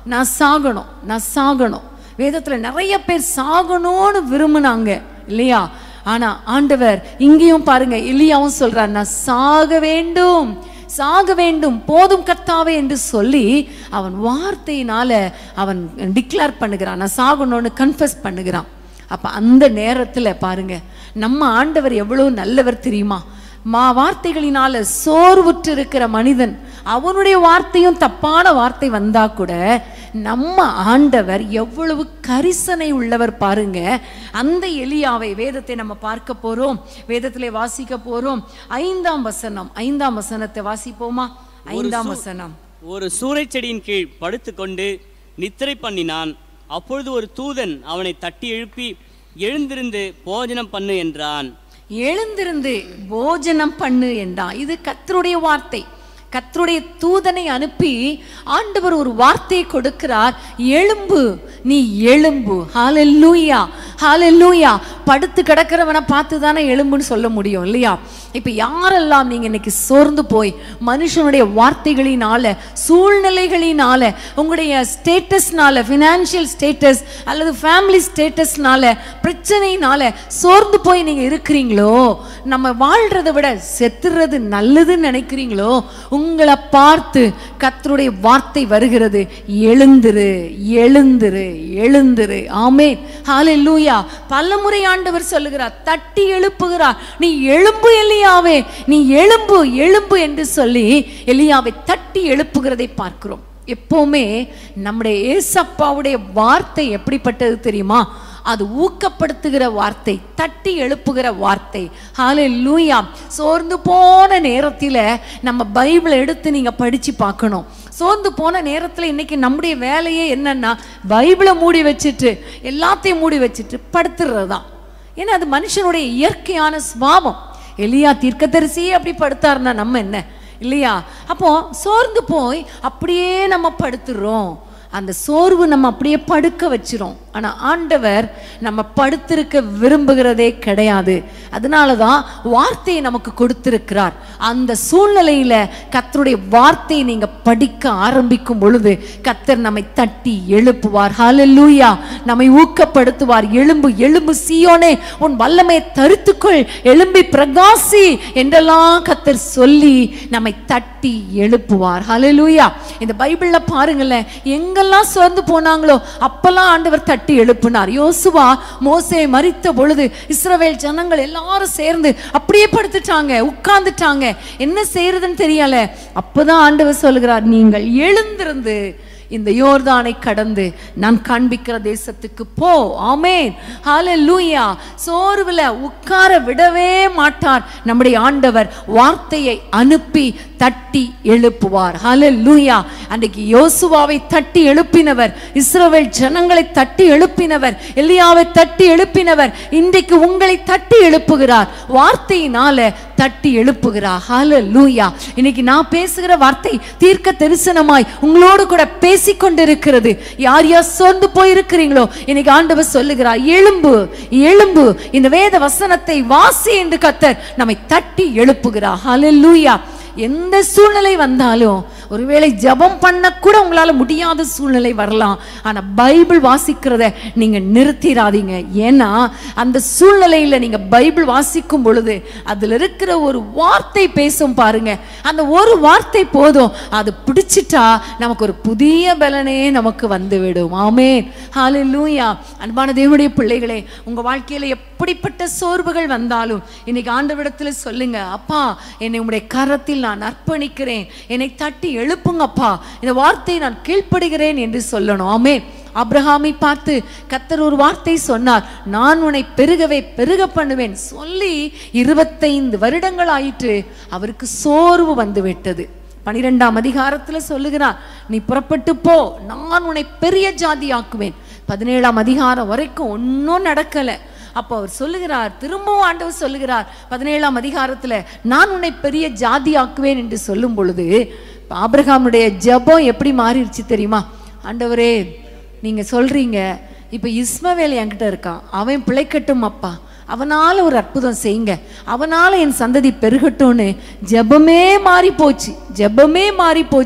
நான் சாகணும், நான் சாகணும். வேதத்துல நிறைய பேர் சாகணும்னு விரும்புனாங்க இல்லையா? ஆனா ஆண்டவர் இங்கேயும் பாருங்க, எலியாவும் சொல்றார், நான் சாக வேண்டும், சாக வேண்டும், போதும் கர்த்தாவே என்று சொல்லி அவன் வார்த்தையினால அவன் டிக்ளேர் பண்ணுகிறான், நான் சாகணும்னு கன்ஃபஸ் பண்ணுகிறான். அப்ப அந்த நேரத்துல பாருங்க, நம்ம ஆண்டவர் எவ்வளவு நல்லவர் தெரியுமா? மா வார்த்தைகளினால சோர்வுற்று இருக்கிற மனிதன், அவனுடைய வார்த்தையும் தப்பான வார்த்தை வந்தா கூட நம்ம ஆண்டவர் எவ்வளவு கரிசனை உள்ளவர் பாருங்க. அந்த எலியாவை வேதத்தை நம்ம பார்க்க போறோம், வேதத்திலே வாசிக்க போறோம். ஐந்தாம் வசனம், ஐந்தாம் வசனத்தை வாசிப்போமா? ஐந்தாம் வசனம். ஒரு சூறைச்செடியின் கீழ் படுத்துக்கொண்டு நித்திரை பண்ணினான். அப்பொழுது ஒரு தூதன் அவனை தட்டி எழுப்பி, எழுந்திருந்து போஜனம் பண்ணு என்றான். எழுந்திருந்து போஜனம் பண்ணு என்றான். இது கர்த்தருடைய வார்த்தை. கர்த்தருடைய தூதனை அனுப்பி ஆண்டவர் ஒரு வார்த்தையை கொடுக்கிறார், எழும்பு, நீ எழும்பு. ஹல்லேலூயா, ஹல்லேலூயா. படுத்து கிடக்கிறவனை பார்த்து தானே எழும்புன்னு சொல்ல முடியும் இல்லையா? இப்ப யாரெல்லாம் நீங்க இன்னைக்கு சோர்ந்து போய் மனுஷனுடைய வார்த்தைகளினால, சூழ்நிலைகளினால, உங்களுடைய ஸ்டேட்டஸ்னால, ஃபினான்ஷியல் ஸ்டேட்டஸ் அல்லது ஃபேமிலி ஸ்டேட்டஸ்னால, பிரச்சனையினால சோர்ந்து போய் நீங்க இருக்கிறீங்களோ, நம்ம வாழ்றதை விட செத்துறது நல்லதுன்னு நினைக்கிறீங்களோ, உங்களை பார்த்து கர்த்தருடைய வார்த்தை வருகிறது, எழுந்திரு, எழுந்திரு, எழுந்திரு. ஆமென், ஹல்லேலூயா. பலமுறை ஆண்டவர் சொல்லுகிறார், தட்டி எழுப்புகிறார், நீ எழும்பு எலியாவே, நீ எழும்பு, எழும்பு என்று சொல்லி எலியாவை தட்டி எழுப்புகிறதை பார்க்கிறோம். எப்பவுமே நம்முடைய ஏசப்பாவுடைய வார்த்தை எப்படிப்பட்டது தெரியுமா? அது ஊக்கப்படுத்துகிற வார்த்தை, தட்டி எழுப்புகிற வார்த்தை. ஹல்லேலூயா. சோர்ந்து போன நேரத்தில் நம்ம பைபிளை எடுத்து நீங்க படிச்சு பார்க்கணும். சோர்ந்து போன நேரத்தில் இன்னைக்கு நம்முடைய வேலையே என்னன்னா, பைபிளை மூடி வச்சுட்டு, எல்லாத்தையும் மூடி வச்சுட்டு படுத்துறது தான். ஏன்னா அது மனுஷனுடைய இயற்கையான சுபாவம். எலியா தீர்க்கதரிசியே அப்படி படுத்தாருன்னா நம்ம என்ன இல்லையா? அப்போ சோர்ந்து போய் அப்படியே நம்ம படுத்துறோம். அந்த சோர்வு நம்ம அப்படியே படுக்க வச்சிரும். ஆனா ஆண்டவர் நம்ம படுத்திருக்க விரும்புகிறதே கிடையாது. அதனாலதான் வார்த்தையை நமக்கு கொடுத்திருக்கிறார். அந்த சூழ்நிலையில கர்த்தருடைய வார்த்தையை நீங்க படிக்க ஆரம்பிக்கும் பொழுது கர்த்தர் நம்மை தட்டி எழுப்புவார். ஹல்லேலூயா. நம்மை ஊக்கப்படுத்துவார். எழும்பு, எழும்பு சீயோனே, உன் வல்லமையை தரித்துக்கொள், எழும்பி பிரகாசி என்றெல்லாம் கர்த்தர் சொல்லி நம்மை தட்டி எழுப்புவார். ஹல்லேலூயா. இந்த பைபிள்ல பாருங்களேன், எங்கெல்லாம் சோர்ந்து போனாங்களோ அப்பெல்லாம் ஆண்டவர் தட்டி எழுப்பினார். யோசுவா மோசே மரித்த பொழுது இஸ்ரவேல் ஜனங்கள் எல்லாரும் சேர்ந்து அப்படியே படுத்துட்டாங்க, உட்கார்ந்துட்டாங்க. என்ன செய்யறதுன்னு தெரியல. அப்பதான் ஆண்டவர் சொல்லுகிறார், நீங்கள் எழுந்திருந்து இந்த யோர்தானை கடந்து நான் காண்பிக்கிற தேசத்துக்கு போ. ஆமென், ஹல்லேலூயா. சோர்வுல உட்கார விடவே மாட்டார் நம்முடைய ஆண்டவர். வார்த்தையை அனுப்பி தட்டி எழுப்புவார். ஹல்லேலூயா. அன்றைக்கு யோசுவாவை தட்டி எழுப்பினவர், இஸ்ரவேல் ஜனங்களை தட்டி எழுப்பினவர், எலியாவை தட்டி எழுப்பினவர், இன்றைக்கு உங்களை தட்டி எழுப்புகிறார். வார்த்தையினால தட்டி எழுப்புகிறார். ஹல்லேலூயா. இன்னைக்கு நான் பேசுகிற வார்த்தை தீர்க்க தரிசனமாய் உங்களோடு கூட பேசிக்கொண்டிருக்கிறது. யார் யார் சோர்ந்து போயிருக்கிறீங்களோ இன்னைக்கு ஆண்டவர் சொல்லுகிறார், எழும்பு, எழும்பு, இந்த வேத வசனத்தை வாசி என்று கர்த்தர் நம்மை தட்டி எழுப்புகிறார். ஹல்லேலூயா. எந்த சூழ்நிலை வந்தாலும், ஒருவேளை ஜெபம் பண்ண கூட உங்களால முடியாத சூழ்நிலை வரலாம், ஆனா பைபிள் வாசிக்கிறத நீங்க நிறுத்திடாதீங்க. ஏன்னா அந்த சூழ்நிலையில நீங்க பைபிள் வாசிக்கும் பொழுது அதுல இருக்கிற ஒரு வார்த்தை பேசும் பாருங்க. அந்த ஒரு வார்த்தை போதும், அது பிடிச்சிட்டா நமக்கு ஒரு புதிய பலனே நமக்கு வந்துவிடும். ஆமென், ஹல்லேலூயா. அன்பான தேவனுடைய பிள்ளைகளே, உங்க வாழ்க்கையில எப்படிப்பட்ட சோர்வுகள் வந்தாலும் இன்னைக்கு ஆண்டவரிடத்துல சொல்லுங்க, அப்பா என்னை உம்முடைய கரத்தில் நான் அர்ப்பணிக்கிறேன், என்னை தட்டி எழுப்புங்கப்பா, இந்த வார்த்தையை நான் கீழ்ப்படுகிறேன் என்று சொல்லணும். ஆமென். ஆபிரகாமை பார்த்து கர்த்தர் ஒரு வார்த்தை சொன்னார், நான் உன்னை பெருகவே பெருக பண்ணுவேன் சொல்லி இருபத்தைந்து வருடங்கள் ஆயிற்று. அவருக்கு சோர்வு வந்து விட்டது. பனிரெண்டாம் அதிகாரத்துல சொல்லுகிறார், நீ புறப்பட்டு போ, நான் உன்னை பெரிய ஜாதி ஆக்குவேன். பதினேழாம் அதிகாரம் வரைக்கும் ஒன்னும் நடக்கல. அப்போ அவர் சொல்லுகிறார், திரும்பவும் ஆண்டவர் சொல்லுகிறார் பதினேழாம் அதிகாரத்துல, நான் உன்னை பெரிய ஜாதி ஆக்குவேன் என்று சொல்லும் பொழுது ஆபிரகாமுடைய ஜெபம் எப்படி மாறிடுச்சு தெரியுமா? ஆண்டவரே, நீங்க சொல்றீங்க இப்ப இஸ்மவேல் என்கிட்ட இருக்கான், அவன் பிழைக்கட்டும் அப்பா, அவனால ஒரு அற்புதம் செய்யுங்க, அவனால என் சந்ததி பெருகட்டும்னு ஜெபமே மாறி போச்சு, ஜெபமே மாறி போச்சு.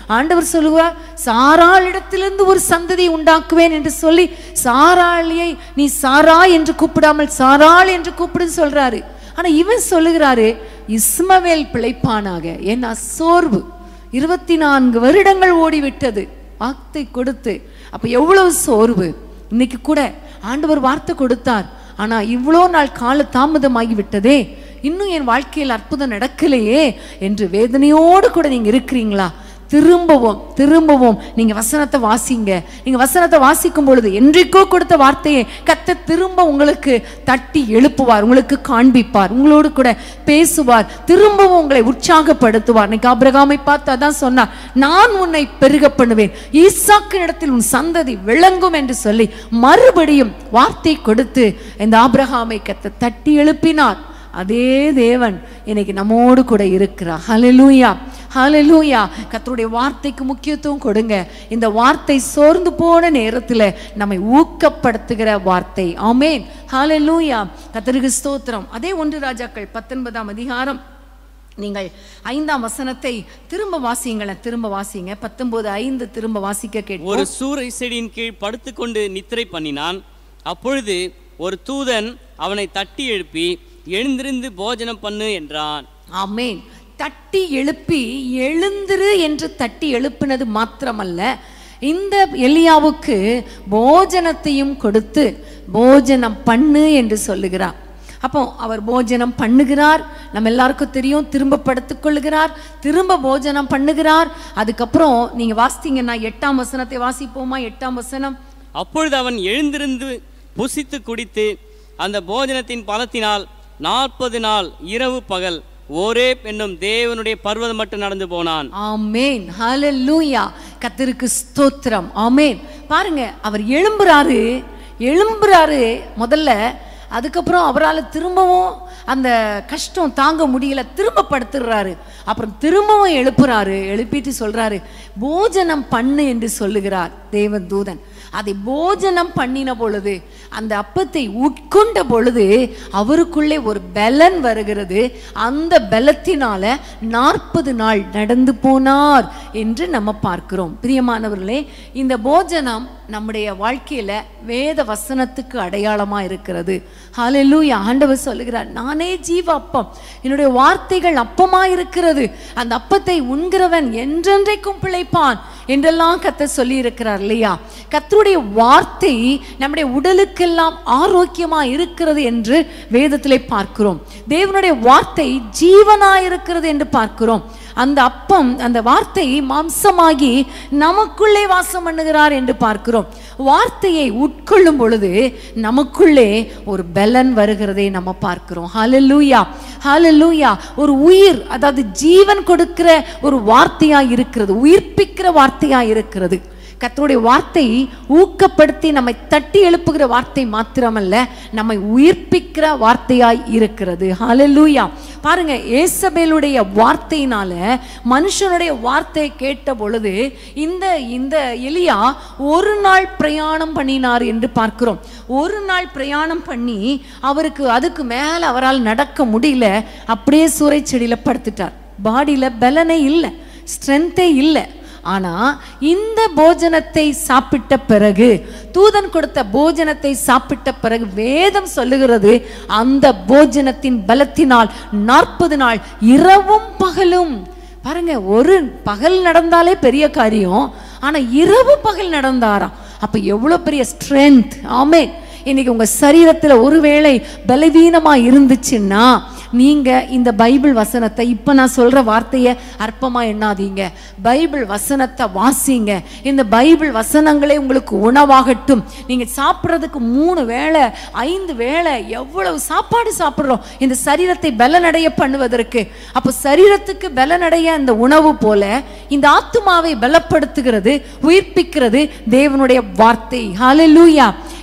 ஆண்டவர் சொல்லுவார், சாராளிடத்திலிருந்து ஒரு சந்ததி உண்டாக்குவேன் என்று சொல்லி சாராளியை நீ சாரா என்று கூப்பிடாமல் சாராள் என்று கூப்பிடுன்னு சொல்றாரு. ஆனா இவன் சொல்லுகிறாரு, இஸ்மவேல் பிழைப்பானாக. ஏன்னா சோர்வு, இருபத்தி நான்கு வருடங்கள் ஓடிவிட்டது வார்த்தை கொடுத்து. அப்ப எவ்வளவு சோர்வு. இன்னைக்கு கூட ஆண்டவர் வார்த்தை கொடுத்தார், ஆனா இவ்வளோ நாள் கால தாமதமாகி விட்டதே, இன்னும் என் வாழ்க்கையில் அற்புதம் நடக்கலையே என்று வேதனையோடு கூட நீங்க இருக்கிறீங்களா? திரும்பவும் திரும்பவும் நீங்க வசனத்தை வாசிங்க. நீங்க வசனத்தை வாசிக்கும் பொழுது என்றைக்கோ கொடுத்த வார்த்தையை கர்த்தர் திரும்ப உங்களுக்கு தட்டி எழுப்புவார், உங்களுக்கு காண்பிப்பார், உங்களோடு கூட பேசுவார், திரும்பவும் உங்களை உற்சாகப்படுத்துவார். இன்னைக்கு ஆபிரகாமை பார்த்து அதான் சொன்னார், நான் உன்னை பெருக பண்ணுவேன், ஈசாக்கின் இடத்தில் உன் சந்ததி விளங்கும் என்று சொல்லி மறுபடியும் வார்த்தை கொடுத்து இந்த ஆபிரகாமை கர்த்தர் தட்டி எழுப்பினார். அதே தேவன் இன்னைக்கு நம்மோடு கூட இருக்கிறார். ஹல்லேலூயா, ஹல்லேலூயா. கர்த்தருடைய வார்த்தைக்கு முக்கியத்துவம் கொடுங்க. இந்த வார்த்தை சோர்ந்து போன நேரத்தில் நம்மை ஊக்கப்படுத்துகிற வார்த்தை. ஆமென், ஹல்லேலூயா. கர்த்தருக்கு ஸ்தோத்திரம். அதே ஒன்று ராஜாக்கள் பத்தொன்பதாம் அதிகாரம் நீங்கள் ஐந்தாம் வசனத்தை திரும்ப வாசிங்களேன், திரும்ப வாசிங்க. பத்தொன்பது ஐந்து திரும்ப வாசிக்க கேட்போம். ஒரு சூரை செடியின் கீழ் படுத்துக்கொண்டு நித்திரை பண்ணினான். அப்பொழுது ஒரு தூதன் அவனை தட்டி எழுப்பி எழுந்திருந்து போஜனம் பண்ணு என்றான். ஆமென். தட்டி எழுப்பி எழுந்திரு என்று தட்டி எழுப்பினது மாத்திரமல்ல, இந்த எலியாவுக்கு போஜனத்தையும் கொடுத்து போஜனம் பண்ணு என்று சொல்லுகிறார். அப்போ அவர் போஜனம் பண்ணுகிறார், நம்ம எல்லாருக்கும் தெரியும். திரும்ப படுத்துக் கொள்ளுகிறார், திரும்ப போஜனம் பண்ணுகிறார். அதுக்கப்புறம் நீங்க வாசித்தீங்கன்னா எட்டாம் வசனத்தை வாசிப்போமா? எட்டாம் வசனம். அப்பொழுது அவன் எழுந்திருந்து புசித்து குடித்து அந்த போஜனத்தின் பலத்தினால் நாற்பது நாள் இரவு பகல் ஓரேப் என்னும் தேவனுடைய பர்வதம் மட்டும் நடந்து போனான். ஆமென், ஹல்லேலூயா. கர்த்தருக்கு ஸ்தோத்திரம். ஆமென். பாருங்க, அவர் எழும்புறாரு எழும்புறாரு முதல்ல. அதுக்கப்புறம் அவரால் திரும்பவும் அந்த கஷ்டம் தாங்க முடியல, திரும்ப படுத்துடுறாரு. அப்புறம் திரும்பவும் எழுப்புறாரு. எழுப்பிட்டு சொல்றாரு, போஜனம் பண்ணு என்று சொல்லுகிறார் தேவன் தூதன். அதை போஜனம் பண்ணின பொழுது, அந்த அப்பத்தை உட்கொண்ட பொழுது அவருக்குள்ளே ஒரு பலன் வருகிறது. அந்த பலத்தினால நாற்பது நாள் நடந்து போனார் என்று நம்ம பார்க்கிறோம். பிரியமானவர்களே, இந்த போஜனம் நம்முடைய வாழ்க்கையில வேத வசனத்துக்கு அடையாளமா இருக்கிறது. ஹல்லேலூயா. ஆண்டவர் சொல்லுகிறார், நானே ஜீவ அப்பம், என்னுடைய வார்த்தைகள் அப்பமா இருக்கிறது, அந்த அப்பத்தை உண்கிறவன் என்றென்றைக்கும் பிழைப்பான் என்றெல்லாம் கர்த்தர் சொல்லி இருக்கிறார் இல்லையா? கர்த்தருடைய வார்த்தை நம்முடைய உடலுக்கெல்லாம் ஆரோக்கியமா இருக்கிறது என்று வேதத்திலே பார்க்கிறோம். தேவனுடைய வார்த்தை ஜீவனாய் இருக்கிறது என்று பார்க்கிறோம். அந்த அப்பம், அந்த வார்த்தை மாம்சமாகி நமக்குள்ளே வாசம் பண்ணுகிறார் என்று பார்க்கிறோம். வார்த்தையை உட்கொள்ளும் பொழுது நமக்குள்ளே ஒரு பலன் வருகிறதை நம்ம பார்க்கிறோம். ஹல்லேலூயா, ஹல்லேலூயா. ஒரு உயிர், அதாவது ஜீவன் கொடுக்கிற ஒரு வார்த்தையாய் இருக்கிறது, உயிர்ப்பிக்கிற வார்த்தையாய் இருக்கிறது. கர்த்தருடைய வார்த்தை ஊக்கப்படுத்தி நம்மை தட்டி எழுப்புகிற வார்த்தை மாத்திரமல்ல, நம்மை உயிர்ப்பிக்கிற வார்த்தையாய் இருக்கிறது. ஹல்லேலூயா. பாருங்க, ஏசபேலுடைய வார்த்தையினால மனுஷனுடைய வார்த்தையை கேட்ட பொழுது இந்த இந்த எலியா ஒரு நாள் பிரயாணம் பண்ணினார் என்று பார்க்கிறோம். ஒரு நாள் பிரயாணம் பண்ணி அவருக்கு அதுக்கு மேல அவரால் நடக்க முடியல, அப்படியே சூறை செடியில படுத்துட்டார். பாடியில பலனே இல்லை, ஸ்ட்ரென்த்தே இல்லை. ஆனா இந்த போஜனத்தை சாப்பிட்ட பிறகு, தூதன் கொடுத்த போஜனத்தை சாப்பிட்ட பிறகு வேதம் சொல்லுகிறது, அந்த போஜனத்தின் பலத்தினால் நாற்பது நாள் இரவும் பகலும். பாருங்க, ஒரு பகல் நடந்தாலே பெரிய காரியம், ஆனா இரவு பகல் நடந்தாராம். அப்ப எவ்வளவு பெரிய ஸ்ட்ரென்த். ஆமென். இன்னைக்கு உங்க சரீரத்துல ஒருவேளை பலவீனமா இருந்துச்சுன்னா நீங்க இந்த பைபிள் வசனத்தை, இப்ப நான் சொல்ற வார்த்தையை அற்பமா எண்ணாதீங்க. பைபிள் வசனத்தை வாசிங்க. இந்த பைபிள் வசனங்களே உங்களுக்கு உணவாகட்டும். நீங்க சாப்பிட்றதுக்கு மூணு வேளை ஐந்து வேளை எவ்வளவு சாப்பாடு சாப்பிட்றோம் இந்த சரீரத்தை பலனடைய பண்ணுவதற்கு. அப்போ சரீரத்துக்கு பலனடைய இந்த உணவு போல இந்த ஆத்துமாவை பலப்படுத்துகிறது, உயிர்ப்பிக்கிறது தேவனுடைய வார்த்தை. ஹல்லேலூயா.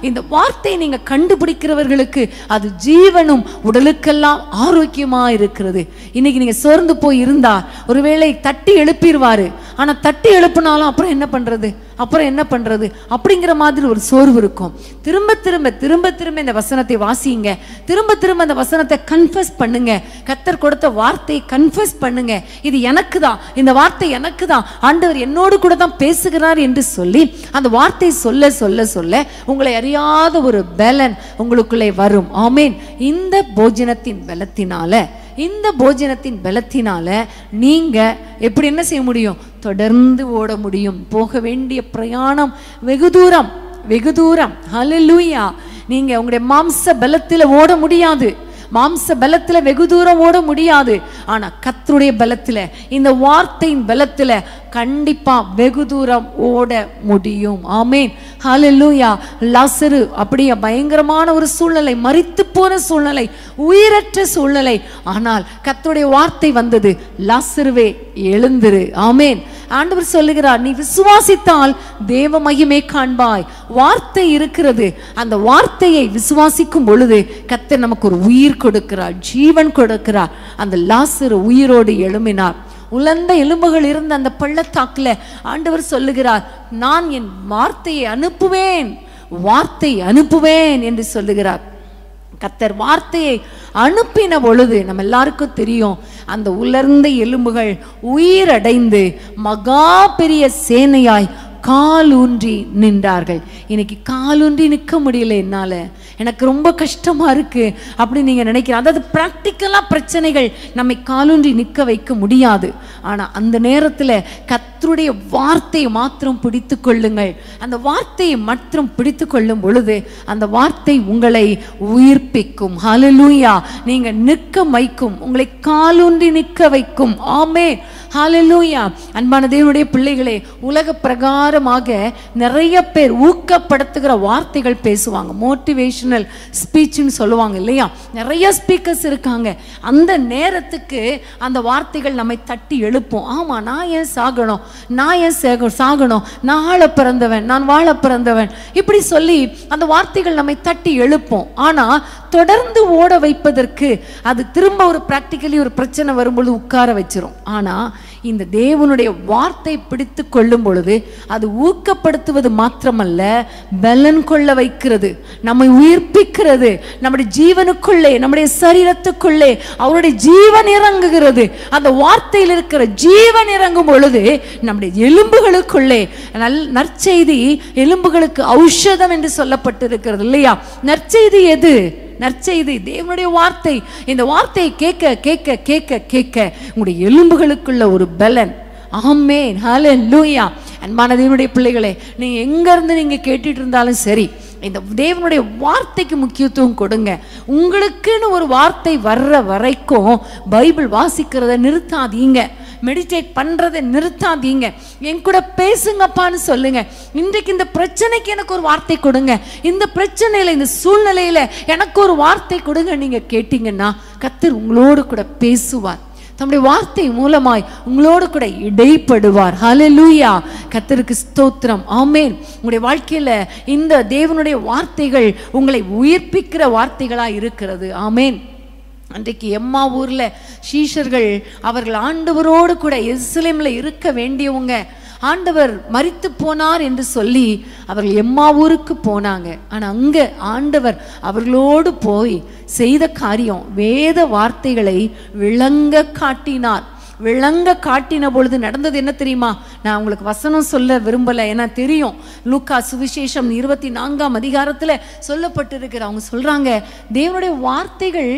இந்த வார்த்தையை நீங்க கண்டுபிடிக்கிறவர்களுக்கு அது ஜீவனும் உடலுக்கெல்லாம் ஆரோக்கியமா இருக்கிறது. இன்னைக்கு நீங்க சோர்ந்து போய் இருந்தா ஒருவேளை தட்டி எழுப்பிடுவாரு, ஆனா தட்டி எழுப்பினாலும் அப்புறம் என்ன பண்றது அப்புறம் என்ன பண்றது அப்படிங்கிற மாதிரி ஒரு சோர்வு இருக்கும். திரும்ப திரும்ப திரும்ப திரும்ப இந்த வசனத்தை வாசிங்க, திரும்ப திரும்ப அந்த வசனத்தை கன்ஃபஸ் பண்ணுங்க. கர்த்தர் கொடுத்த வார்த்தையை கன்ஃபஸ் பண்ணுங்க. இது எனக்கு தான், இந்த வார்த்தை எனக்கு தான், ஆண்டவர் என்னோடு கூட தான் பேசுகிறார் என்று சொல்லி அந்த வார்த்தை சொல்ல சொல்ல சொல்ல உங்களை அறியாத ஒரு பலன் உங்களுக்குள்ளே வரும். ஆமேன். இந்த போஜனத்தின் பலத்தினால இந்த போஜனத்தின் பலத்தினால நீங்க எப்படி என்ன செய்ய முடியும்? தொடர்ந்து ஓட முடியும். போக வேண்டிய பிரயாணம் வெகு தூரம், வெகு தூரம். ஹல்லேலூயா. நீங்க உங்களுடைய மாம்ச பலத்துல ஓட முடியாது, மாம்ச பலத்துல வெகு தூரம் ஓட முடியாது. ஆனா கர்த்தருடைய பலத்துல, இந்த வார்த்தையின் பலத்துல கண்டிப்பா வெகு தூரம் ஓட முடியும். ஆமேன். ஹல்லேலூயா. லாசரு அப்படியே பயங்கரமான ஒரு சூழ்நிலை, மரித்து போன சூழ்நிலை, உயிரற்ற சூழ்நிலை. ஆனால் கர்த்தருடைய வார்த்தை வந்தது, லாசருவே எழுந்திரு. ஆமேன். ஆண்டவர் சொல்லுகிறார், நீ விசுவாசித்தால் தேவ மகிமை காண்பாய். வார்த்தை இருக்கிறது, அந்த வார்த்தையை விசுவாசிக்கும் பொழுது கர்த்தர் நமக்கு ஒரு உயிர் கொடுக்கிறார், ஜீவன் கொடுக்கிறார். அந்த லாசரு உயிரோடு எழும்பினார். உலர்ந்த எலும்புகள் இருந்த அந்த பள்ளத்தாக்குல ஆண்டவர் சொல்லுகிறார், நான் என் வார்த்தையை அனுப்புவேன், வார்த்தை அனுப்புவேன் என்று சொல்லுகிறார். கர்த்தர் வார்த்தையை அனுப்பின பொழுது நம்ம எல்லாருக்கும் தெரியும், அந்த உலர்ந்த எலும்புகள் உயிரடைந்து மகா பெரிய சேனையாய் கால் ஊன்றி நின்றார்கள். இன்னைக்கு கால் ஊன்றி நிற்க முடியல, என்னால எனக்கு ரொம்ப கஷ்டமா இருக்கு அப்படின்னு நீங்க நினைக்கிறீங்க. அதாவது பிராக்டிக்கலா பிரச்சனைகள் நம்மை காலூன்றி நிற்க வைக்க முடியாது. ஆனா அந்த நேரத்துல கர்த்தருடைய வார்த்தையை மாத்திரம் பிடித்து கொள்ளுங்கள். அந்த வார்த்தையை மாத்திரம் பிடித்து கொள்ளும் பொழுது அந்த வார்த்தை உங்களை உயிர்ப்பிக்கும். ஹல்லேலூயா. நீங்க நிற்க வைக்கும், உங்களை காலூன்றி நிற்க வைக்கும். ஆமே. ஹல்லேலூயா. அன்பான தேவனுடைய பிள்ளைகளே, உலக பிரகாரமாக நிறைய பேர் ஊக்கப்படுத்துகிற வார்த்தைகள் பேசுவாங்க, மோட்டிவேஷனல் ஸ்பீச்னு சொல்லுவாங்க இல்லையா? நிறைய ஸ்பீக்கர்ஸ் இருக்காங்க. அந்த நேரத்துக்கு அந்த வார்த்தைகள் நம்மை தட்டி எழுப்போம். ஆமா, நான் ஏன் சாகணும், நான் ஏன் சாகணும், நான் வாழ பிறந்தவன், நான் வாழ பிறந்தவன், இப்படி சொல்லி அந்த வார்த்தைகள் நம்மை தட்டி எழுப்போம். ஆனா தொடர்ந்து ஓட வைப்பதற்கு அது திரும்ப ஒரு பிராக்டிக்கலி ஒரு பிரச்சனை வரும்பொழுது உட்கார வச்சிரும். ஆனா இந்த தேவனுடைய வார்த்தை பிடித்து கொள்ளும் பொழுது அது ஊக்கப்படுத்துவது மாத்திரமல்ல, பலன் கொள்ள வைக்கிறது, நம்மை உயிர்ப்பிக்கிறது. நம்முடைய ஜீவனுக்குள்ளே, நம்முடைய சரீரத்துக்குள்ளே அவருடைய ஜீவன் இறங்குகிறது. அந்த வார்த்தையில் இருக்கிற ஜீவன் இறங்கும் பொழுது நம்முடைய எலும்புகளுக்குள்ளே நல் நற்செய்தி, எலும்புகளுக்கு ஔஷதம் என்று சொல்லப்பட்டிருக்கிறது இல்லையா? நற்செய்தி எது? நற்செய்தி தேவனுடைய வார்த்தை. இந்த வார்த்தையை கேட்க கேட்க கேட்க கேட்க உங்களுடைய எலும்புகளுக்குள்ள ஒரு பலன். ஆமென். ஹல்லேலூயா. அன்பான தேவனுடைய பிள்ளைகளே, நீங்க எங்க இருந்து நீங்க கேட்டுட்டு இருந்தாலும் சரி, இந்த தேவனுடைய வார்த்தைக்கு முக்கியத்துவம் கொடுங்க. உங்களுக்குன்னு ஒரு வார்த்தை வர்ற வரைக்கும் பைபிள் வாசிக்கிறத நிறுத்தாதீங்க, மெடிடேட் பண்றதை நிறுத்தாதீங்க. என் கூட பேசுங்கப்பான்னு சொல்லுங்க. இன்றைக்கு இந்த பிரச்சனைக்கு எனக்கு ஒரு வார்த்தை கொடுங்க, இந்த பிரச்சனையில, இந்த சூழ்நிலையில எனக்கு ஒரு வார்த்தை கொடுங்க நீங்க கேட்டீங்கன்னா கர்த்தர் உங்களோடு கூட பேசுவார். தம்முடைய வார்த்தை மூலமாய் உங்களோடு கூட இடைப்படுவார். ஹல்லேலூயா. கர்த்தருக்கு ஸ்தோத்திரம். ஆமென். உங்களுடைய வாழ்க்கையில இந்த தேவனுடைய வார்த்தைகள் உங்களை உயிர்ப்பிக்கிற வார்த்தைகளா இருக்கிறது. ஆமென். அன்றைக்கு எம்மா ஊர்ல சீஷர்கள் அவர்கள் ஆண்டவரோடு கூட எருசலேம்ல இருக்க வேண்டியவங்க, ஆண்டவர் மரித்து போனார் என்று சொல்லி அவர்கள் எம்மா ஊருக்கு போனாங்க. ஆனா அங்க ஆண்டவர் அவர்களோடு போய் செய்த காரியம், வேத வார்த்தைகளை விளங்க காட்டினார். விளங்க காட்டின பொழுது நடந்தது என்ன தெரியுமா? நான் உங்களுக்கு வசனம் சொல்ல விரும்பல, ஏன்னா தெரியும். லூக்கா சுவிசேஷம் இருபத்தி நான்காம் அதிகாரத்துல சொல்லப்பட்டிருக்கிற அவங்க சொல்றாங்க, தேவனுடைய வார்த்தைகள்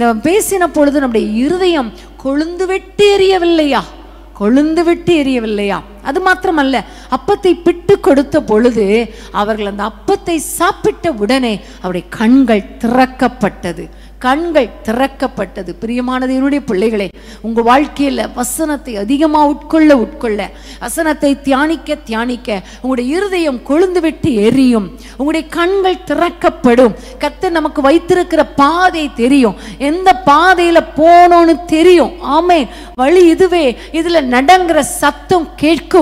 பேசின பொழுது நம்முடைய இருதயம் கொழுந்து வெட்டி எரியவில்லையா? கொழுந்து விட்டு எரியவில்லையா? அது மாத்திரமல்ல, அப்பத்தை பிட்டு கொடுத்த பொழுது அவர்கள் அந்த அப்பத்தை சாப்பிட்ட உடனே அவருடைய கண்கள் திறக்கப்பட்டது. கண்கள் திறக்கப்பட்டது. பிரியமானது என்னுடைய பிள்ளைகளே, உங்க வாழ்க்கையில வசனத்தை அதிகமா உட்கொள்ள உட்கொள்ள, வசனத்தை தியானிக்க தியானிக்க உங்களுடைய இருதயம் கொழுந்து விட்டு எரியும், உங்களுடைய கண்கள் திறக்கப்படும். கர்த்தர் நமக்கு வைத்திருக்கிற பாதை தெரியும், எந்த பாதையில போனோன்னு தெரியும். ஆமென். வழி இதுவே, இதுல நடங்கிற சத்தம் கேட்கும்.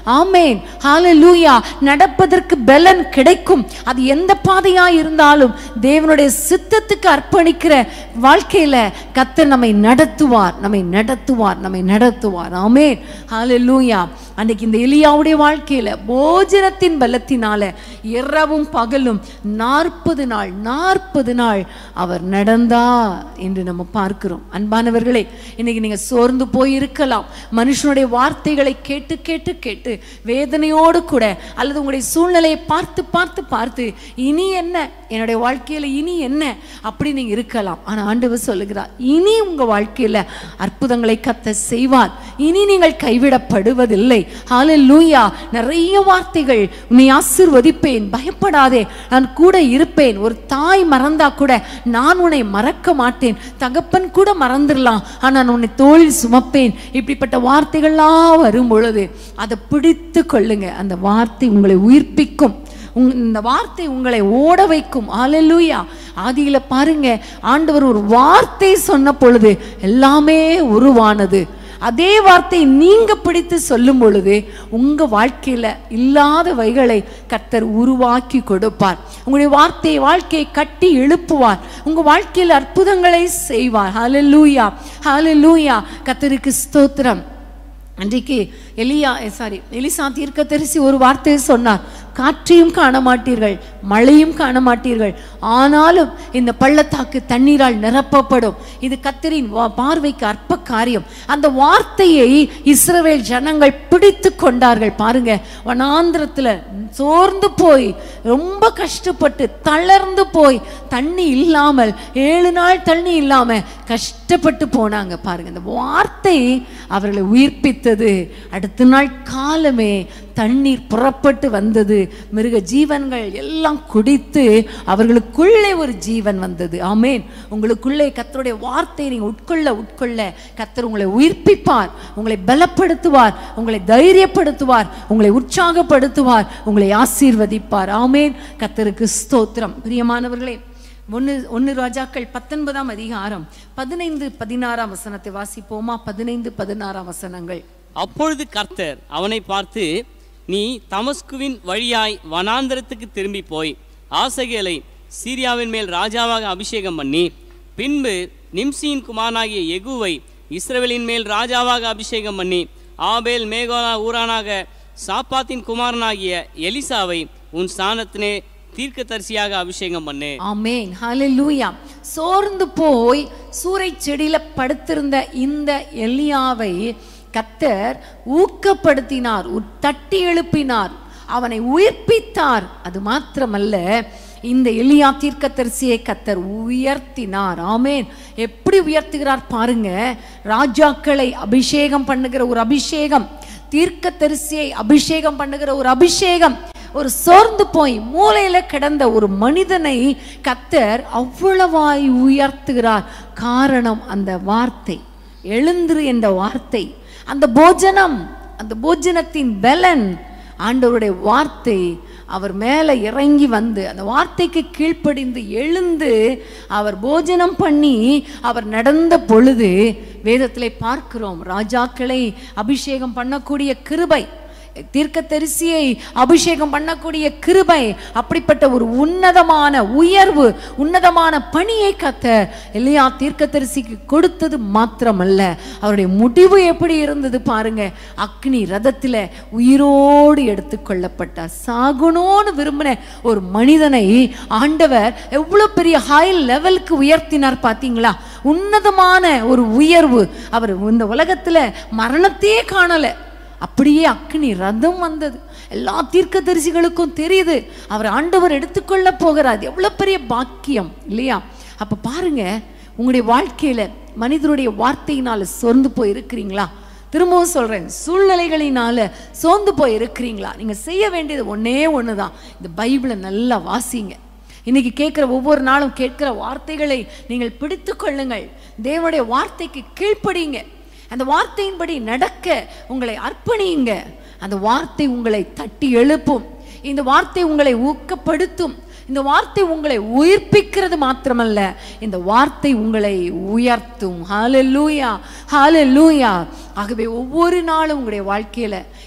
ஆமென், ஹalleluya. நடப்பதற்கு பலன் கிடைக்கும். அது எந்த பாதையா இருந்தாலும் தேவனுடைய சித்தத்துக்கு அர்ப்பணிக்கிற வாழ்க்கையில கர்த்தர் நம்மை நடத்துவார், நம்மை நடத்துவார், நம்மை நடத்துவார். ஆமென், ஹalleluya. அன்னைக்கு இந்த எலியாவுடைய வாழ்க்கையில போஜனத்தின் பலத்தினால இரவும் பகலும் நாற்பது நாள் நாற்பது நாள் அவர் நடந்தார் என்று நம்ம பார்க்கிறோம். அன்பானவர்களே, இன்னைக்கு நீங்க சோர்ந்து போய் இருக்கலாம். மனுஷனுடைய வார்த்தைகளை கேட்டு கேட்டு கேட்டு வேதனையோடு கூட, அல்லது உங்களுடைய சூழ்நிலையை பார்த்து பார்த்து பார்த்து இனி என்ன, என்னுடைய வாழ்க்கையில இனி என்ன அப்படி நீங்க இருக்கலாம். ஆனா ஆண்டவர் சொல்லுகிறார், இனி உங்க வாழ்க்கையில அற்புதங்களை கர்த்தர் செய்வார். இனி நீங்கள் கைவிடப்படுவதில்லை. ஹalleluya. நிறைய வார்த்தைகள், உன்னை ஆசீர்வதிப்பேன், பயப்படாதே, நான் கூட இருப்பேன். ஒரு தாய் மறந்தா கூட நான் உன்னை மறக்க மாட்டேன். தகப்பன் கூட மறந்துடலாம், ஆனா நான் உன்னை தோளில் சுமப்பேன். இப்படிப்பட்ட வார்த்தைகள்லாம் வரும் பொழுது அதை பிடித்து கொள்ளுங்க. அந்த வார்த்தை உங்களை உயிர்ப்பிக்கும். இந்த வார்த்தை உங்களை ஓட வைக்கும். ஹalleluya. ஆதியில பாருங்க, ஆண்டவர் ஒரு வார்த்தை சொன்ன பொழுது எல்லாமே உருவானது. அதே வார்த்தை நீங்க பிடித்து சொல்லும் பொழுது உங்க வாழ்க்கையில இல்லாத வைகளை கர்த்தர் உருவாக்கி கொடுப்பார். உங்களுடைய வார்த்தையை வாழ்க்கையை கட்டி எழுப்புவார். உங்க வாழ்க்கையில் அற்புதங்களை செய்வார். ஹalleluya, ஹalleluya. கர்த்தருக்கு ஸ்தோத்திரம். அன்றைக்கு எலியா சாரி எலிசா தீர்க்கதரிசி ஒரு வார்த்தையை சொன்னார், காற்றையும் காண மாட்டீர்கள், மழையும் காண மாட்டீர்கள், ஆனாலும் இந்த பள்ளத்தாக்கு தண்ணீரால் நிரப்பப்படும். இது கர்த்தரின் பார்வைக்கு அற்ப காரியம். அந்த வார்த்தையை இஸ்ரவேல் ஜனங்கள் பிடித்து கொண்டார்கள். பாருங்க, வனாந்திரத்துல சோர்ந்து போய் ரொம்ப கஷ்டப்பட்டு தளர்ந்து போய் தண்ணி இல்லாமல் ஏழு நாள் தண்ணி இல்லாம கஷ்டப்பட்டு போனாங்க. பாருங்க, இந்த வார்த்தை அவர்களை உயிர்ப்பித்தது. அடுத்த நாள் காலமே தண்ணீர் புறப்பட்டு வந்தது. மிருக ஜீவன்கள் எல்லாம் குடித்து அவர்களுக்குள்ளே ஒரு ஜீவன் வந்தது. ஆமேன். உங்களுக்குள்ளே கர்த்தருடைய வார்த்தையை நீங்க உட்கொள்ள உட்கொள்ள கர்த்தர் உங்களை உயிர்ப்பிப்பார், உங்களை பலப்படுத்துவார், உங்களை தைரியப்படுத்துவார், உங்களை உற்சாகப்படுத்துவார், உங்களை ஆசீர்வதிப்பார். ஆமேன். கர்த்தருக்கு ஸ்தோத்திரம். பிரியமானவர்களே, ஒன்னு ஒன்னு ராஜாக்கள் பத்தொன்பதாம் அதிகாரம் பதினைந்து பதினாறாம் வசனத்தை வாசிப்போமா? பதினைந்து பதினாறாம் வசனங்கள். அப்பொழுது கர்த்தர் அவனை பார்த்து, நீ தமஸ்குவின் வழியாய் வனாந்தரத்துக்கு திரும்பி போய் ஆசகேலை சீரியாவின் மேல் ராஜாவாக அபிஷேகம் பண்ணி, பின்பு நிம்சியின் குமாரனாகிய யெகூவை இஸ்ரவேலின் மேல் ராஜாவாக அபிஷேகம் பண்ணி, ஆபேல் மேகோலா ஊரானாக சாப்பாத்தின் குமாரனாகிய எலிசாவை உன் ஸ்தானத்தினே தீர்க்கதரிசியாக அபிஷேகம் பண்ணு. ஆமென், ஹalleluya. சோர்ந்து போய் சூறை செடியில படுத்திருந்த இந்த எலியாவை கர்த்தர் ஊக்கப்படுத்தினார், தட்டி எழுப்பினார், அவனை உயிர்ப்பித்தார். அது மாத்திரமல்ல, இந்த எலியா தீர்க்கதரிசியை கர்த்தர் உயர்த்தினார். ஆமேன். எப்படி உயர்த்துகிறார் பாருங்க. ராஜாக்களை அபிஷேகம் பண்ணுகிற ஒரு அபிஷேகம், தீர்க்கதரிசியை அபிஷேகம் பண்ணுகிற ஒரு அபிஷேகம். ஒரு சோர்ந்து போய் மூலையில கிடந்த ஒரு மனிதனை கர்த்தர் அவ்வளவாய் உயர்த்துகிறார். காரணம் அந்த வார்த்தை, எழுந்திரு என்ற வார்த்தை, அந்த போஜனம், அந்த போஜனத்தின் பலன், ஆண்டவருடைய வார்த்தை அவர் மேலே இறங்கி வந்து அந்த வார்த்தைக்கு கீழ்ப்படிந்து எழுந்து அவர் போஜனம் பண்ணி அவர் நடந்த பொழுது வேதத்திலே பார்க்கிறோம், ராஜாக்களை அபிஷேகம் பண்ணக்கூடிய கிருபை, தீர்க்கதரிசியை அபிஷேகம் பண்ணக்கூடிய கிருபை, அப்படிப்பட்ட ஒரு உன்னதமான உயர்வு, உன்னதமான பணியை கர்த்தர் எலியா தீர்க்கதரிசிக்கு கொடுத்தது மாத்திரமல்ல, அவருடைய முடிவு எப்படி இருந்தது பாருங்க. அக்னி ரதத்தில் உயிரோடு எடுத்துக்கொள்ளப்பட்டார். சாகுனோன்னு விரும்பின ஒரு மனிதனை ஆண்டவர் எவ்வளவு பெரிய ஹை லெவலுக்கு உயர்த்தினார் பார்த்தீங்களா? உன்னதமான ஒரு உயர்வு. அவர் இந்த உலகத்துல மரணத்தையே காணல, அப்படியே அக்னி ரதம் வந்தது. எல்லா தீர்க்கதரிசிகளுக்கும் தெரியுது அவர் ஆண்டவர் எடுத்துக்கொள்ள போகிறார். எவ்வளவு பெரிய பாக்கியம் இல்லையா? அப்ப பாருங்க, உங்களுடைய வாழ்க்கையில மனிதனுடைய வார்த்தையினால சோர்ந்து போய் இருக்கிறீங்களா? திரும்பவும் சொல்றேன், சூழ்நிலைகளினால சோர்ந்து போய் இருக்கிறீங்களா? நீங்க செய்ய வேண்டியது ஒன்னே ஒண்ணுதான், இந்த பைபிளை நல்லா வாசிங்க. இன்னைக்கு கேட்கிற ஒவ்வொரு நாளும் கேட்கிற வார்த்தைகளை நீங்கள் பிடித்து கொள்ளுங்கள். தேவனுடைய வார்த்தைக்கு கீழ்ப்படியுங்க. அந்த வார்த்தையின்படி நடக்க உங்களை அர்ப்பணியுங்க. அந்த வார்த்தை உங்களை தட்டி எழுப்பும். இந்த வார்த்தை உங்களை ஊக்கப்படுத்தும். இந்த வார்த்தை உங்களை உயிர்ப்பிக்கிறது மாத்திரமல்ல, இந்த வார்த்தை உங்களை உயர்த்தும். ஹalleluya, ஹalleluya. ஆகவே ஒவ்வொரு நாளும் உங்களுடைய வாழ்க்கையில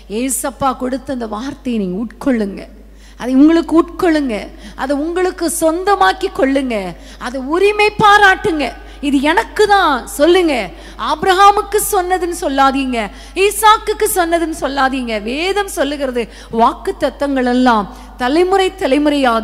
ஏசப்பா கொடுத்த அந்த வார்த்தையை நீங்க உட்கொள்ளுங்க, அதை உங்களுக்கு உட்கொள்ளுங்க, அதை உங்களுக்கு சொந்தமாக்கி கொள்ளுங்க, அதை உரிமை பாராட்டுங்க. இது எனக்கு தான் சொல்லுங்க. ஆபிரகாமுக்கு சொன்னதுன்னு சொல்லாதீங்க, ஈசாக்குக்கு சொன்னதுன்னு சொல்லாதீங்க. வேதம் சொல்லுகிறது வாக்கு தத்தங்கள் எல்லாம் தலைமுறை தலைமுறையாக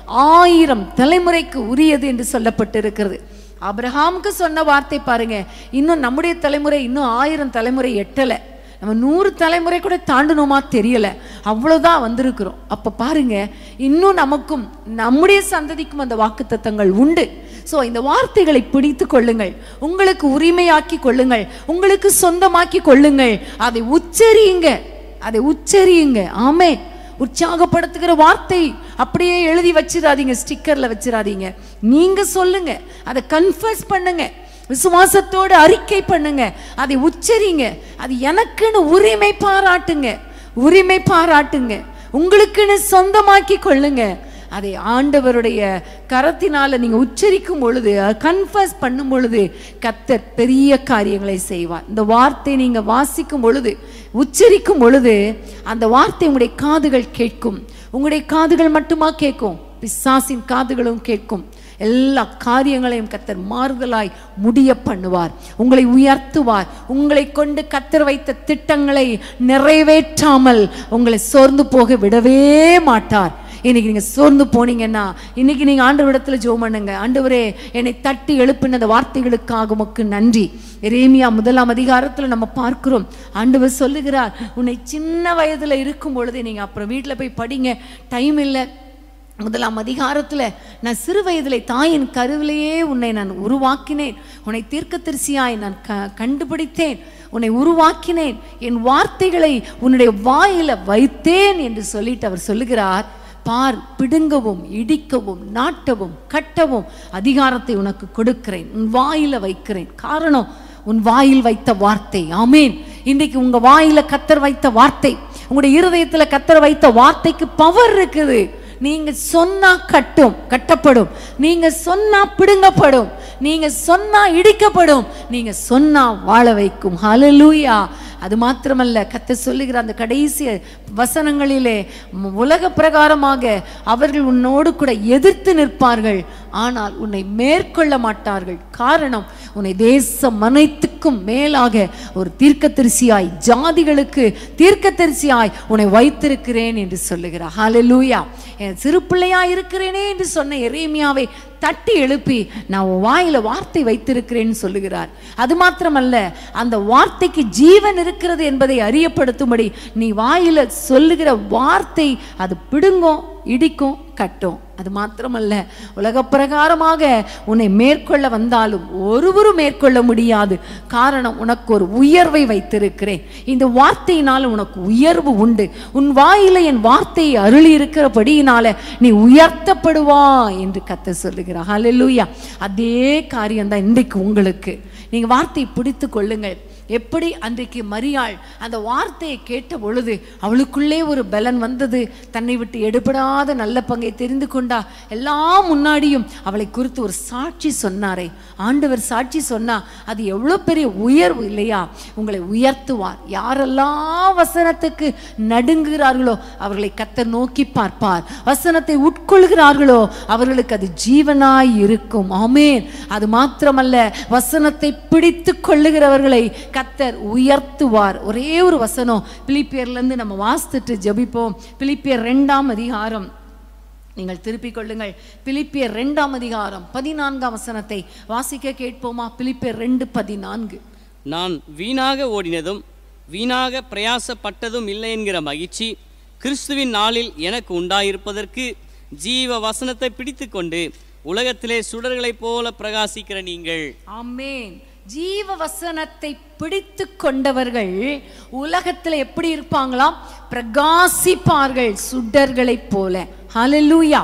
ஆயிரம் தலைமுறைக்கு உரியது என்று சொல்லப்பட்டிருக்கிறது. ஆபிரகாமுக்கு சொன்ன வார்த்தை பாருங்க, இன்னும் நம்முடைய தலைமுறை இன்னும் ஆயிரம் தலைமுறை எட்டலை, நம்ம நூறு தலைமுறை கூட தாண்டணுமா தெரியல, அவ்வளோதான் வந்திருக்கிறோம். அப்போ பாருங்க, இன்னும் நமக்கும் நம்முடைய சந்ததிக்கும் அந்த வாக்கு தத்தங்கள் உண்டு. ஸோ இந்த வார்த்தைகளை பிடித்து கொள்ளுங்கள், உங்களுக்கு உரிமையாக்கி கொள்ளுங்கள், உங்களுக்கு சொந்தமாக்கி கொள்ளுங்கள், அதை உச்சரியுங்க, அதை உச்சரியுங்க. ஆமே, உற்சாகப்படுத்துகிற வார்த்தை அப்படியே எழுதி வச்சிடாதீங்க, ஸ்டிக்கர்ல வச்சிடாதீங்க. நீங்க சொல்லுங்க, அதை கன்ஃபஸ் பண்ணுங்க, விசுவாசத்தோடு அறிக்கை பண்ணுங்க, அதை உச்சரிங்க, அது எனக்குன்னு உரிமை பாராட்டுங்க, உரிமை பாராட்டுங்க, உங்களுக்குன்னு சொந்தமாக்கி கொள்ளுங்க. அதை ஆண்டவருடைய கரத்தினால நீங்க உச்சரிக்கும் பொழுது, கன்ஃபஸ் பண்ணும் பொழுது கர்த்தர் பெரிய காரியங்களை செய்வார். இந்த வார்த்தை நீங்க வாசிக்கும் பொழுது, உச்சரிக்கும் பொழுது அந்த வார்த்தை உங்களுடைய காதுகள் கேட்கும். உங்களுடைய காதுகள் மட்டுமா கேட்கும், பிசாசின் காதுகளும் கேட்கும். எல்லா காரியங்களையும் கர்த்தர் மாறுதலாய் முடிய பண்ணுவார், உங்களை உயர்த்துவார். உங்களை கொண்டு கர்த்தர் வைத்த திட்டங்களை நிறைவேற்றாமல் உங்களை சோர்ந்து போக விடவே மாட்டார். இன்னைக்கு நீங்க சோர்ந்து போனீங்கன்னா, இன்னைக்கு நீங்க ஆண்டவரிடத்துல ஜெபம் பண்ணுங்க. ஆண்டவரே, என்னை தட்டி எழுப்பின அந்த வார்த்தைகளுக்காக உமக்கு நன்றி. எரேமியா முதலாம் அதிகாரத்துல நம்ம பார்க்கிறோம், ஆண்டவர் சொல்லுகிறார், உன்னை சின்ன வயதுல இருக்கும் பொழுது, நீங்க அப்புறம் வீட்டுல போய் படிங்க, டைம் இல்லை. முதலாம் அதிகாரத்துல, நான் சிறு வயதிலே தாயின் கருவிலேயே உன்னை நான் உருவாக்கினேன், உன்னை தீர்க்கதரிசியாய் நான் க கண்டுபிடித்தேன், உன்னை உருவாக்கினேன், என் வார்த்தைகளை உன்னுடைய வாயில வைத்தேன் என்று சொல்லிட்டு அவர் சொல்லுகிறார். பார், பிடுங்கவும் இடிக்கவும் நாட்டவும் கட்டவும் அதிகாரத்தை உனக்கு கொடுக்கிறேன், உன் வாயில வைக்கிறேன். காரணம், உன் வாயில் வைத்த வார்த்தை. ஆமீன். இன்றைக்கு உங்க வாயில கர்த்தர் வைத்த வார்த்தை, உங்களுடைய இருதயத்துல கர்த்தர் வைத்த வார்த்தைக்கு பவர் இருக்குது. நீங்க சொன்னா கட்டும், கட்டப்படும். நீங்க சொன்னா பிடுங்கப்படும். நீங்க சொன்னா இடிக்கப்படும். நீங்க சொன்னா வாழ வைக்கும். ஹல்லேலூயா. அது மாத்திரமல்ல, கர்த்தர் சொல்லுகிற அந்த கடைசி வசனங்களிலே, உலக பிரகாரமாக அவர்கள் உன்னோடு கூட எதிர்த்து நிற்பார்கள், ஆனால் உன்னை மேற்கொள்ள மாட்டார்கள். காரணம், உன்னை தேசம் அனைத்துக்கும் மேலாக ஒரு தீர்க்கதரிசியாய், ஜாதிகளுக்கு தீர்க்கதரிசியாய் உன்னை வைத்திருக்கிறேன் என்று சொல்லுகிறார். ஹல்லேலூயா. என் சிறு பிள்ளையாய் இருக்கிறேனே என்று சொன்ன எரேமியாவை தட்டி எழுப்பி, நான் உன் வாயில வார்த்தை வைத்திருக்கிறேன்னு சொல்லுகிறார். அது மாத்திரமல்ல, அந்த வார்த்தைக்கு ஜீவன் இருக்கிறது என்பதை அறியப்படுத்தும்படி நீ வாயில சொல்லுகிற வார்த்தை அது பிடுங்கும், இடிக்கும், கட்டும். அது மாத்திரமல்ல, உலக பிரகாரமாக உன்னை மேற்கொள்ள வந்தாலும் ஒருவரும் மேற்கொள்ள முடியாது. காரணம், உனக்கு ஒரு உயர்வை வைத்திருக்கிறேன். இந்த வார்த்தையினால உனக்கு உயர்வு உண்டு. உன் வாயில என் வார்த்தையை அருளி இருக்கிறபடியினால நீ உயர்த்தப்படுவா என்று கர்த்தர் சொல்லுகிறார். ஹல்லேலூயா. அதே காரியம்தான் இன்றைக்கு உங்களுக்கு. நீங்க வார்த்தையை பிடித்து கொள்ளுங்கள். எப்படி அன்றைக்கு மரியாள் அந்த வார்த்தையை கேட்ட பொழுது அவளுக்குள்ளே ஒரு பலன் வந்தது. தன்னை விட்டு எடுபடாத நல்ல பங்கை தெரிந்து கொண்டா. எல்லாம் முன்னாடியும் அவளை குறித்து ஒரு சாட்சி சொன்னாரே, ஆண்டவர் சாட்சி சொன்னா அது எவ்வளோ பெரிய உயர்வு இல்லையா? உங்களை உயர்த்துவார். யாரெல்லாம் வசனத்துக்கு நடுங்குகிறார்களோ அவர்களை கர்த்தர் நோக்கி பார்ப்பார். வசனத்தை உட்கொள்கிறார்களோ அவர்களுக்கு அது ஜீவனாய் இருக்கும். ஆமென். அது மாத்திரமல்ல, வசனத்தை பிடித்து கொள்ளுகிறவர்களை கர்த்தர் உயர்த்துவார். ஒரே ஒரு வசனம் பிலிப்பியர்ல இருந்து நம்ம வாசித்துட்டு ஜெபிப்போம். பிலிப்பியர் இரண்டாம் அதிகாரம் நீங்கள் திருப்பிக் கொள்ளுங்கள். பிலிப்பியர் இரண்டாம் அதிகாரம் பதினான்காம் வசனத்தை வாசிக்க கேட்போமா? பிலிப்பியர் ரெண்டு பதினான்கு. நான் வீணாக ஓடினதும் வீணாக பிரயாசப்பட்டதும் இல்லை என்கிற மகிழ்ச்சி கிறிஸ்துவின் நாளில் எனக்கு உண்டாயிருப்பதற்கு ஜீவ வசனத்தை பிடித்து கொண்டு உலகத்திலே சுடர்களைப் போல பிரகாசிக்கிற நீங்கள். ஆமென். ஜீவ வசனத்தை பிடித்து கொண்டவர்கள் உலகத்துல எப்படி இருப்பாங்களாம்? பிரகாசிப்பார்கள், சுடர்களைப் போல. ஹல்லேலூயா.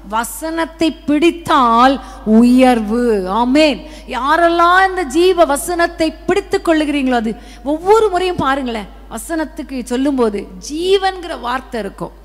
வசனத்தை பிடித்தால் உயர்வு. ஆமென். யாரெல்லாம் இந்த ஜீவ வசனத்தை பிடித்து கொள்ளுகிறீங்களோ, அது ஒவ்வொரு முறையும் பாருங்களேன், வசனத்துக்கு சொல்லும் போது ஜீவன்கிற வார்த்தை இருக்கும்.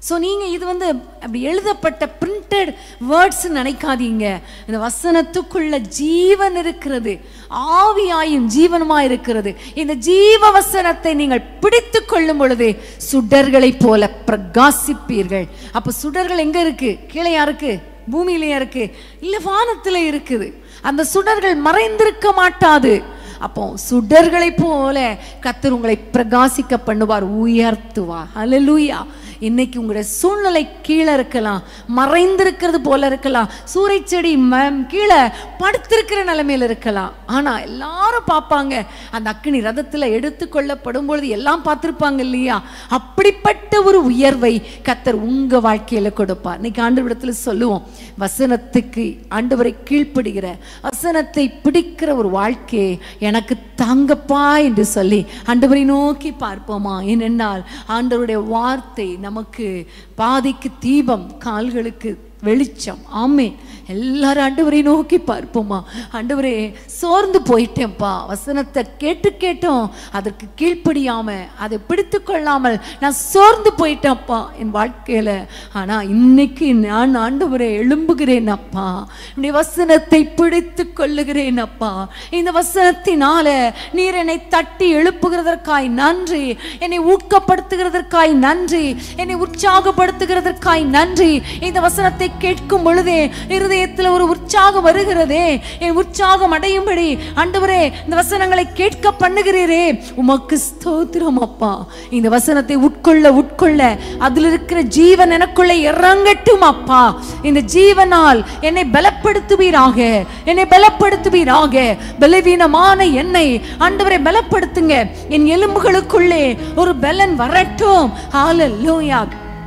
ஸோ நீங்கள் இது வந்து அப்படி எழுதப்பட்ட பிரிண்டட் வேர்ட்ஸ் நினைக்காதீங்க. இந்த வசனத்துக்குள்ள ஜீவன் இருக்கிறது, ஆவியாயும் ஜீவனுமாய் இருக்கிறது. இந்த ஜீவ வசனத்தை நீங்கள் பிடித்து கொள்ளும் பொழுது சுடர்களை போல பிரகாசிப்பீர்கள். அப்போ சுடர்கள் எங்க இருக்கு? கீழையா இருக்கு? பூமியிலையா இருக்கு? இல்ல வானத்துல இருக்குது. அந்த சுடர்கள் மறைந்திருக்க மாட்டாது. அப்போ சுடர்களை போல கர்த்தர் உங்களை பிரகாசிக்க பண்ணுவார், உயர்த்துவார். ஹல்லேலூயா. இன்னைக்கு உங்களுடைய சூழ்நிலை கீழே இருக்கலாம், மறைந்திருக்கிறது போல இருக்கலாம், சூறை செடி கீழே படுத்திருக்கிற நிலைமையில இருக்கலாம். ஆனா எல்லாரும் பார்ப்பாங்க, அந்த அக்கினி ரதத்துல எடுத்து கொள்ளப்படும் பொழுது எல்லாம் பார்த்திருப்பாங்க இல்லையா? அப்படிப்பட்ட ஒரு உயர்வை கர்த்தர் உங்க வாழ்க்கையில கொடுப்பார். இன்னைக்கு ஆண்டவரிடத்துல சொல்லுவோம், வசனத்துக்கு ஆண்டவரை கீழ்ப்படுகிற, வசனத்தை பிடிக்கிற ஒரு வாழ்க்கையை எனக்கு தாங்கப்பா என்று சொல்லி ஆண்டவரை நோக்கி பார்ப்போமா? ஏனென்றால் ஆண்டவருடைய வார்த்தை நமக்கு பாதைக்கு தீபம், கால்களுக்கு வெளிச்சம். ஆமென். எல்லாரும் ஆண்டவரை நோக்கி பார்ப்போமா? ஆண்டவரே, சோர்ந்து போயிட்டேன்ப்பா, வசனத்தை கேட்டு கேட்டோம், அதற்கு கீழ்ப்படியாம அதை பிடித்து கொள்ளாமல் நான் சோர்ந்து போயிட்டேன்ப்பா என் வாழ்க்கையில. ஆனா இன்னைக்கு நான் ஆண்டவரை எழும்புகிறேன் அப்பா, என்னுடைய வசனத்தை பிடித்து கொள்ளுகிறேன் அப்பா. இந்த வசனத்தினால நீர் என்னை தட்டி எழுப்புகிறதற்காய் நன்றி, என்னை ஊக்கப்படுத்துகிறதற்காய் நன்றி, என்னை உற்சாகப்படுத்துகிறதற்காய் நன்றி. இந்த வசனத்தை கேட்கும் பொழுதே இருதயத்தில் ஒரு உற்சாகம் வருகிறதே, என் உற்சாகம் அடையும்படி ஆண்டவரே இந்த வசனங்களை கேட்க பண்ணுகிறீரே, உமக்கு ஸ்தோத்திரம் அப்பா. இந்த வசனத்தை உட்கொள்ள உட்கொள்ள அதில் இருக்கிற ஜீவன் எனக்குள்ளே இறங்கட்டும் அப்பா. இந்த ஜீவனால் என்னை பலப்படுத்துவீராக, என்னை பலப்படுத்துவீராக. பலவீனமான என்னை ஆண்டவரை பலப்படுத்துங்க, என் எலும்புகளுக்குள்ளே ஒரு பலன் வரட்டும். ஹல்லேலூயா,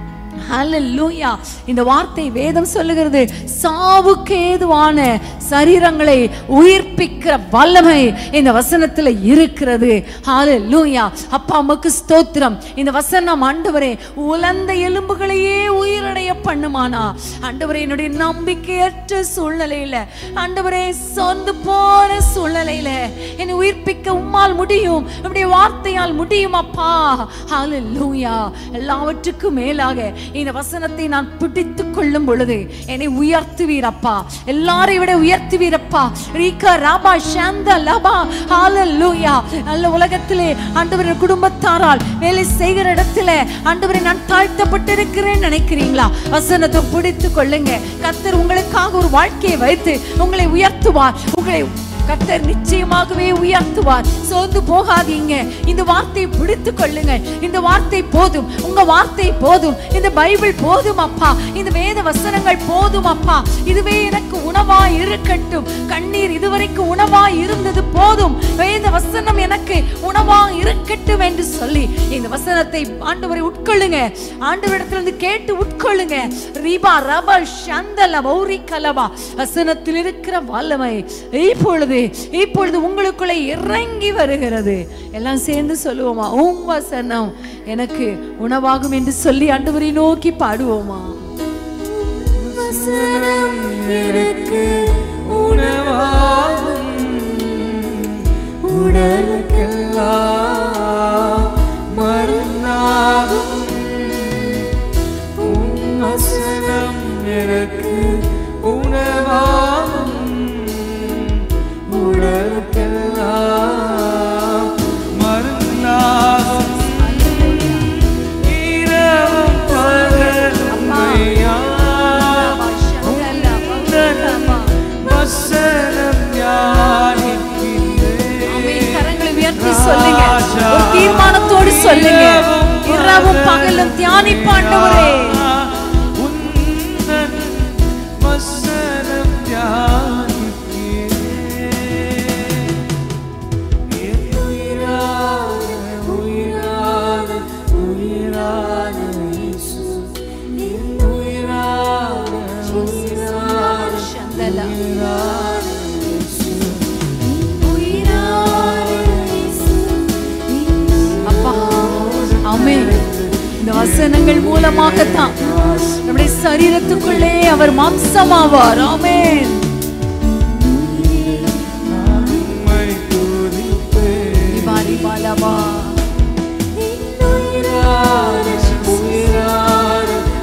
ஹல்லேலூயா. இந்த வார்த்தை வேதம் சொல்லுகிறது, சாவுக்கு ஏதுவான சரீரங்களை உயிர்ப்பிக்கிற வல்லமை இந்த வசனத்துல இருக்கிறது. ஹல்லேலூயா. அப்பா உமக்கு ஸ்தோத்திரம். இந்த வசனம் ஆண்டவரே உலர்ந்த எலும்புகளையே உயிரடைய பண்ணுமானா? ஆண்டவரே, என்னுடைய நம்பிக்கையற்ற சூழ்நிலையில, ஆண்டவரே சோர்ந்து போன சூழ்நிலையில என்னை உயிர்ப்பிக்க உம்மால் முடியும், உம்முடைய வார்த்தையால் முடியும் அப்பா. ஹல்லேலூயா. எல்லாவற்றுக்கும் மேலாக இந்த வசனத்தை நான் பிடித்துக் கொள்ளும் பொழுது என்னை உயர்த்துவீரப்பா, எல்லாரை விட உயர்த்துவீரப்பா. ரீகா ராபா ஷாந்தா லபா. ஹல்லேலூயா. நல்ல உலகத்திலே ஆண்டவரே குடும்பத்தாரால் வேலை செய்கிற இடத்துல ஆண்டவரே நான் தாழ்த்தப்பட்டிருக்கிறேன் நினைக்கிறீங்களா? வசனத்தை பிடித்துக் கொள்ளுங்க. கர்த்தர் உங்களுக்காக ஒரு வாழ்க்கையை வைத்து உங்களை உயர்த்துவார். உங்களை கர்த்தர் நிச்சயமாகவே உயர்த்துவார். சோர்ந்து போகாதீங்க. இந்த வார்த்தையை பிடித்துக் கொள்ளுங்கள். இந்த வார்த்தை போதும், உங்க வார்த்தை போதும், இந்த பைபிள் போதும் அப்பா, இந்த வேத வசனங்கள் போதும் அப்பா. இதுவே எனக்கு உணவா இருக்கட்டும். கண்ணீர் இதுவரைக்கும் உணவா இருந்தது போதும், வேத வசனம் எனக்கு உணவா இருக்கட்டும் என்று சொல்லி இந்த வசனத்தை ஆண்டவரை உட்கொள்ளுங்க. ஆண்டவரிடத்திலிருந்து கேட்டு உட்கொள்ளுங்க. ரீபா ரபா ஷந்தல பௌரி கலபா. வசனத்தில் இருக்கிற வல்லமை இப்பொழுது இப்பொழுது உங்களுக்குள்ளே இறங்கி வருகிறது. எல்லாம் சேர்ந்து சொல்லுவோமா? உம் வசனம் எனக்கு உணவாகும் என்று சொல்லி ஆண்டவரை நோக்கி பாடுவோமா? வசனம் எனக்கு உணவாகும், உடலுக்கெல்லாம் மருந்தாகும். உம் வசனம் எனக்கு உணவாகும், உடலுக்கெல்லாம் மருந்தாகும். இரவும் பகலும் வசனம் தியானிக்கின்றேன். கரங்களை உயர்த்தி சொல்லுங்க, ஒரு தீர்மானத்தோடு சொல்லுங்க. இரவும் பகலும் தியானிப்பாண்டவரே, உந்தன் வசனம் தியானிக்கிறேன். இந்த வசனங்கள் மூலமாகத்தான் நம்முடைய சரீரத்துக்குள்ளே அவர் மாம்சமாவார். ஆமென். இபாரி பாலபா.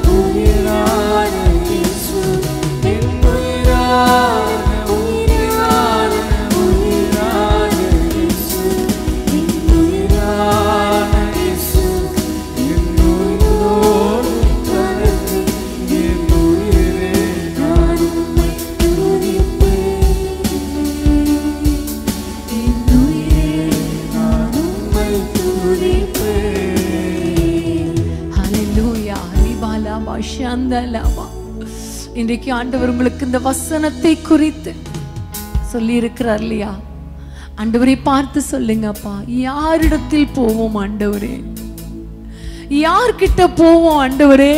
ரபா ஷந்தலபா. இன்றைக்கு ஆண்டவர் உங்களுக்கு இந்த வசனத்தை குறித்து சொல்லி இருக்கிறார் இல்லையா? ஆண்டவரை பார்த்து சொல்லுங்கப்பா, யாரிடத்தில் போவோம் ஆண்டவரே? யார்கிட்ட போவோம் ஆண்டவரே?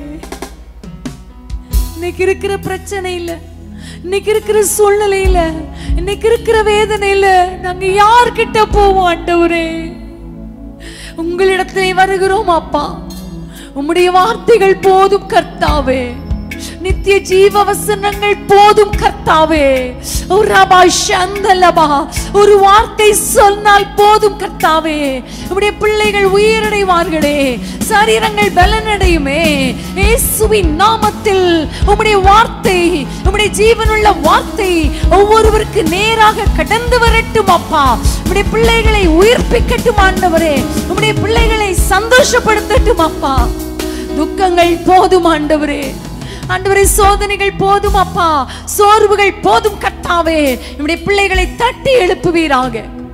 இன்னைக்கு இருக்கிற பிரச்சனையில, இன்னைக்கு இருக்கிற சூழ்நிலையில, இன்னைக்கு இருக்கிற வேதனையில நாங்க யார்கிட்ட போவோம் ஆண்டவரே? உங்களிடத்திலே வருகிறோம் அப்பா. உம்முடைய வார்த்தைகள் போதும் கர்த்தாவே. நித்திய ஜீவ வசனங்கள் போதும் கர்த்தாவே. ஒரு வார்த்தை சொன்னால் போதும் கர்த்தாவே. உம்முடைய பிள்ளைகள் உயிரடைவார்களே, சரீரங்கள் பலனடையுமே. இயேசுவின் நாமத்தில் உம்முடைய வார்த்தை, உம்முடைய ஜீவனுள்ள வார்த்தை ஒவ்வொருவருக்கு நேராக கடந்து வரட்டும் அப்பா. உம்முடைய பிள்ளைகளை உயிர்ப்பிக்கட்டும் ஆண்டவரே. உம்முடைய பிள்ளைகளை சந்தோஷப்படுத்தட்டும் அப்பா. துக்கங்கள் போதும் ஆண்டவரே. ஆண்டவரே, சோதனைகள் போதும் அப்பா. சோர்வுகள் போதும் கர்த்தாவே. நம்முடைய பிள்ளைகளை தட்டி எழுப்புவீராக.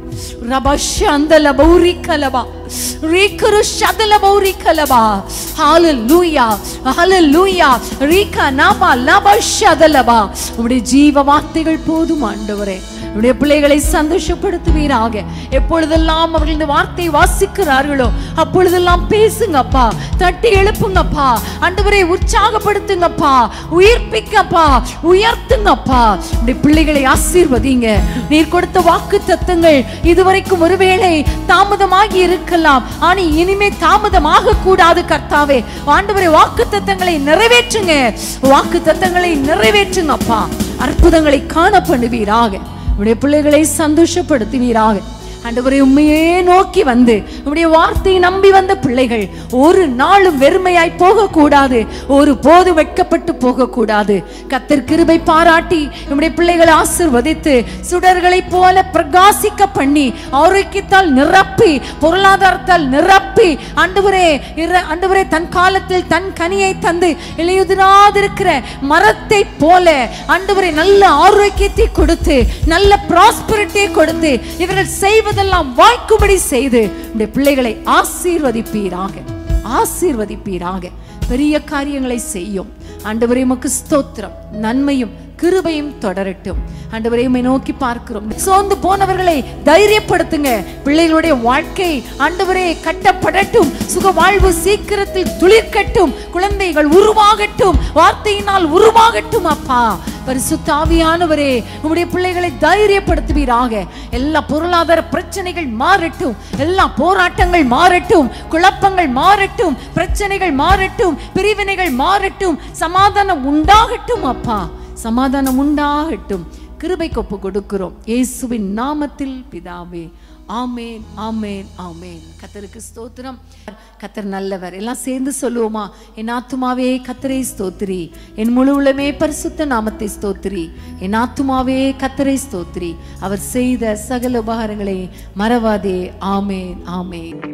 ரபஷந்தல பௌரிகலபா ரீகரு ஷதல பௌரிகலபா. ஹalleluya ஹalleluya. ரீகா நாபா லபஷதலபா. உம்முடைய ஜீவ வார்த்தைகள் போதும் ஆண்டவரே. உடைய பிள்ளைகளை சந்தோஷப்படுத்துவீராக. எப்பொழுதெல்லாம் அவர்கள் இந்த வார்த்தையை வாசிக்கிறார்களோ அப்பொழுதெல்லாம் பேசுங்கப்பா, தட்டி எழுப்புங்கப்பா. ஆண்டவரை உற்சாகப்படுத்துங்கப்பா, உயிர்ப்பிங்கப்பா, உயர்த்துங்கப்பா. உடைய பிள்ளைகளை ஆசீர்வதிங்க. நீர் கொடுத்த வாக்கு தத்தங்கள் இதுவரைக்கும் ஒருவேளை தாமதமாகி இருக்கலாம், ஆனா இனிமே தாமதமாக கூடாது கர்த்தாவே. ஆண்டவரை வாக்கு தத்தங்களை நிறைவேற்றுங்க, வாக்கு தத்தங்களை நிறைவேற்றுங்கப்பா. அற்புதங்களை காண பண்ணுவீராக. உடைய பிள்ளைகளை சந்தோஷப்படுத்துவீராக. ஆண்டவரே, உம்மையே நோக்கி வந்து உம்முடைய வார்த்தையை நம்பி வந்த பிள்ளைகள் ஒரு நாளும் வெறுமையாய் போக கூடாது, ஒரு போது வெட்கப்பட்டு போக கூடாது. கர்த்தர் கிருபை பாராட்டி உம்முடைய பிள்ளைகளை ஆசீர்வதித்து சுடர்களை போல பிரகாசிக்க பண்ணி ஆரோக்கியத்தால் நிரப்பி பொருளாதாரத்தால் நிரப்பி ஆண்டவரே ஆண்டவரே தன் காலத்தில் தன் கனியை தந்து இலையுதிராதிருக்கிற மரத்தை போல ஆண்டவரே நல்ல ஆரோக்கியத்தை கொடுத்து நல்ல ப்ராஸ்பரிட்டியை கொடுத்து இவர்கள் செய்வ இதெல்லாம் வாய்க்கும்படி செய்து உடைய பிள்ளைகளை ஆசீர்வதிப்பீராக, ஆசீர்வதிப்பீராக. பெரிய காரியங்களை செய்யும் ஆண்டவரே. உமக்கு ஸ்தோத்திரம். நன்மையும் கிருபையும் தொடரட்டும் ஆண்டவரே. உம்மை நோக்கி பார்க்கிறோம். சோர்ந்து போனவர்களை தைரியப்படுத்துங்க. பிள்ளைகளுடைய வாழ்க்கை ஆண்டவரே கட்டப்படட்டும். சுக வாழ்வு சீக்கிரத்தில் துளிர்க்கட்டும். குழந்தைகள் உருவாகட்டும், வார்த்தையினால் உருவாகட்டும் அப்பா. பரிசுத்த ஆவியானவரே, உம்முடைய பிள்ளைகளை தைரியப்படுத்துவீராக. எல்லா பொருளாதார பிரச்சனைகள் மாறட்டும், எல்லா போராட்டங்கள் மாறட்டும், குழப்பங்கள் மாறட்டும், பிரச்சனைகள் மாறட்டும், பிரிவினைகள் மாறட்டும், சமாதானம் உண்டாகட்டும் அப்பா. சமாதானம் உண்டாகட்டும். கிருபைக்கு ஒப்பு கொடுக்கிறோம் இயேசுவின் நாமத்தில் பிதாவே. ஆமேன் ஆமேன் ஆமேன். கர்த்தருக்கு ஸ்தோத்திரம். கர்த்தர் நல்லவர். எல்லாம் சேர்ந்து சொல்லுவோமா? என் ஆத்துமாவே கர்த்தரை ஸ்தோத்திரி, என் முழு உள்ளமே பரிசுத்த நாமத்தை ஸ்தோத்திரி. என் ஆத்துமாவே கர்த்தரை ஸ்தோத்திரி, அவர் செய்த சகல உபகாரங்களை மறவாதே. ஆமேன் ஆமேன்.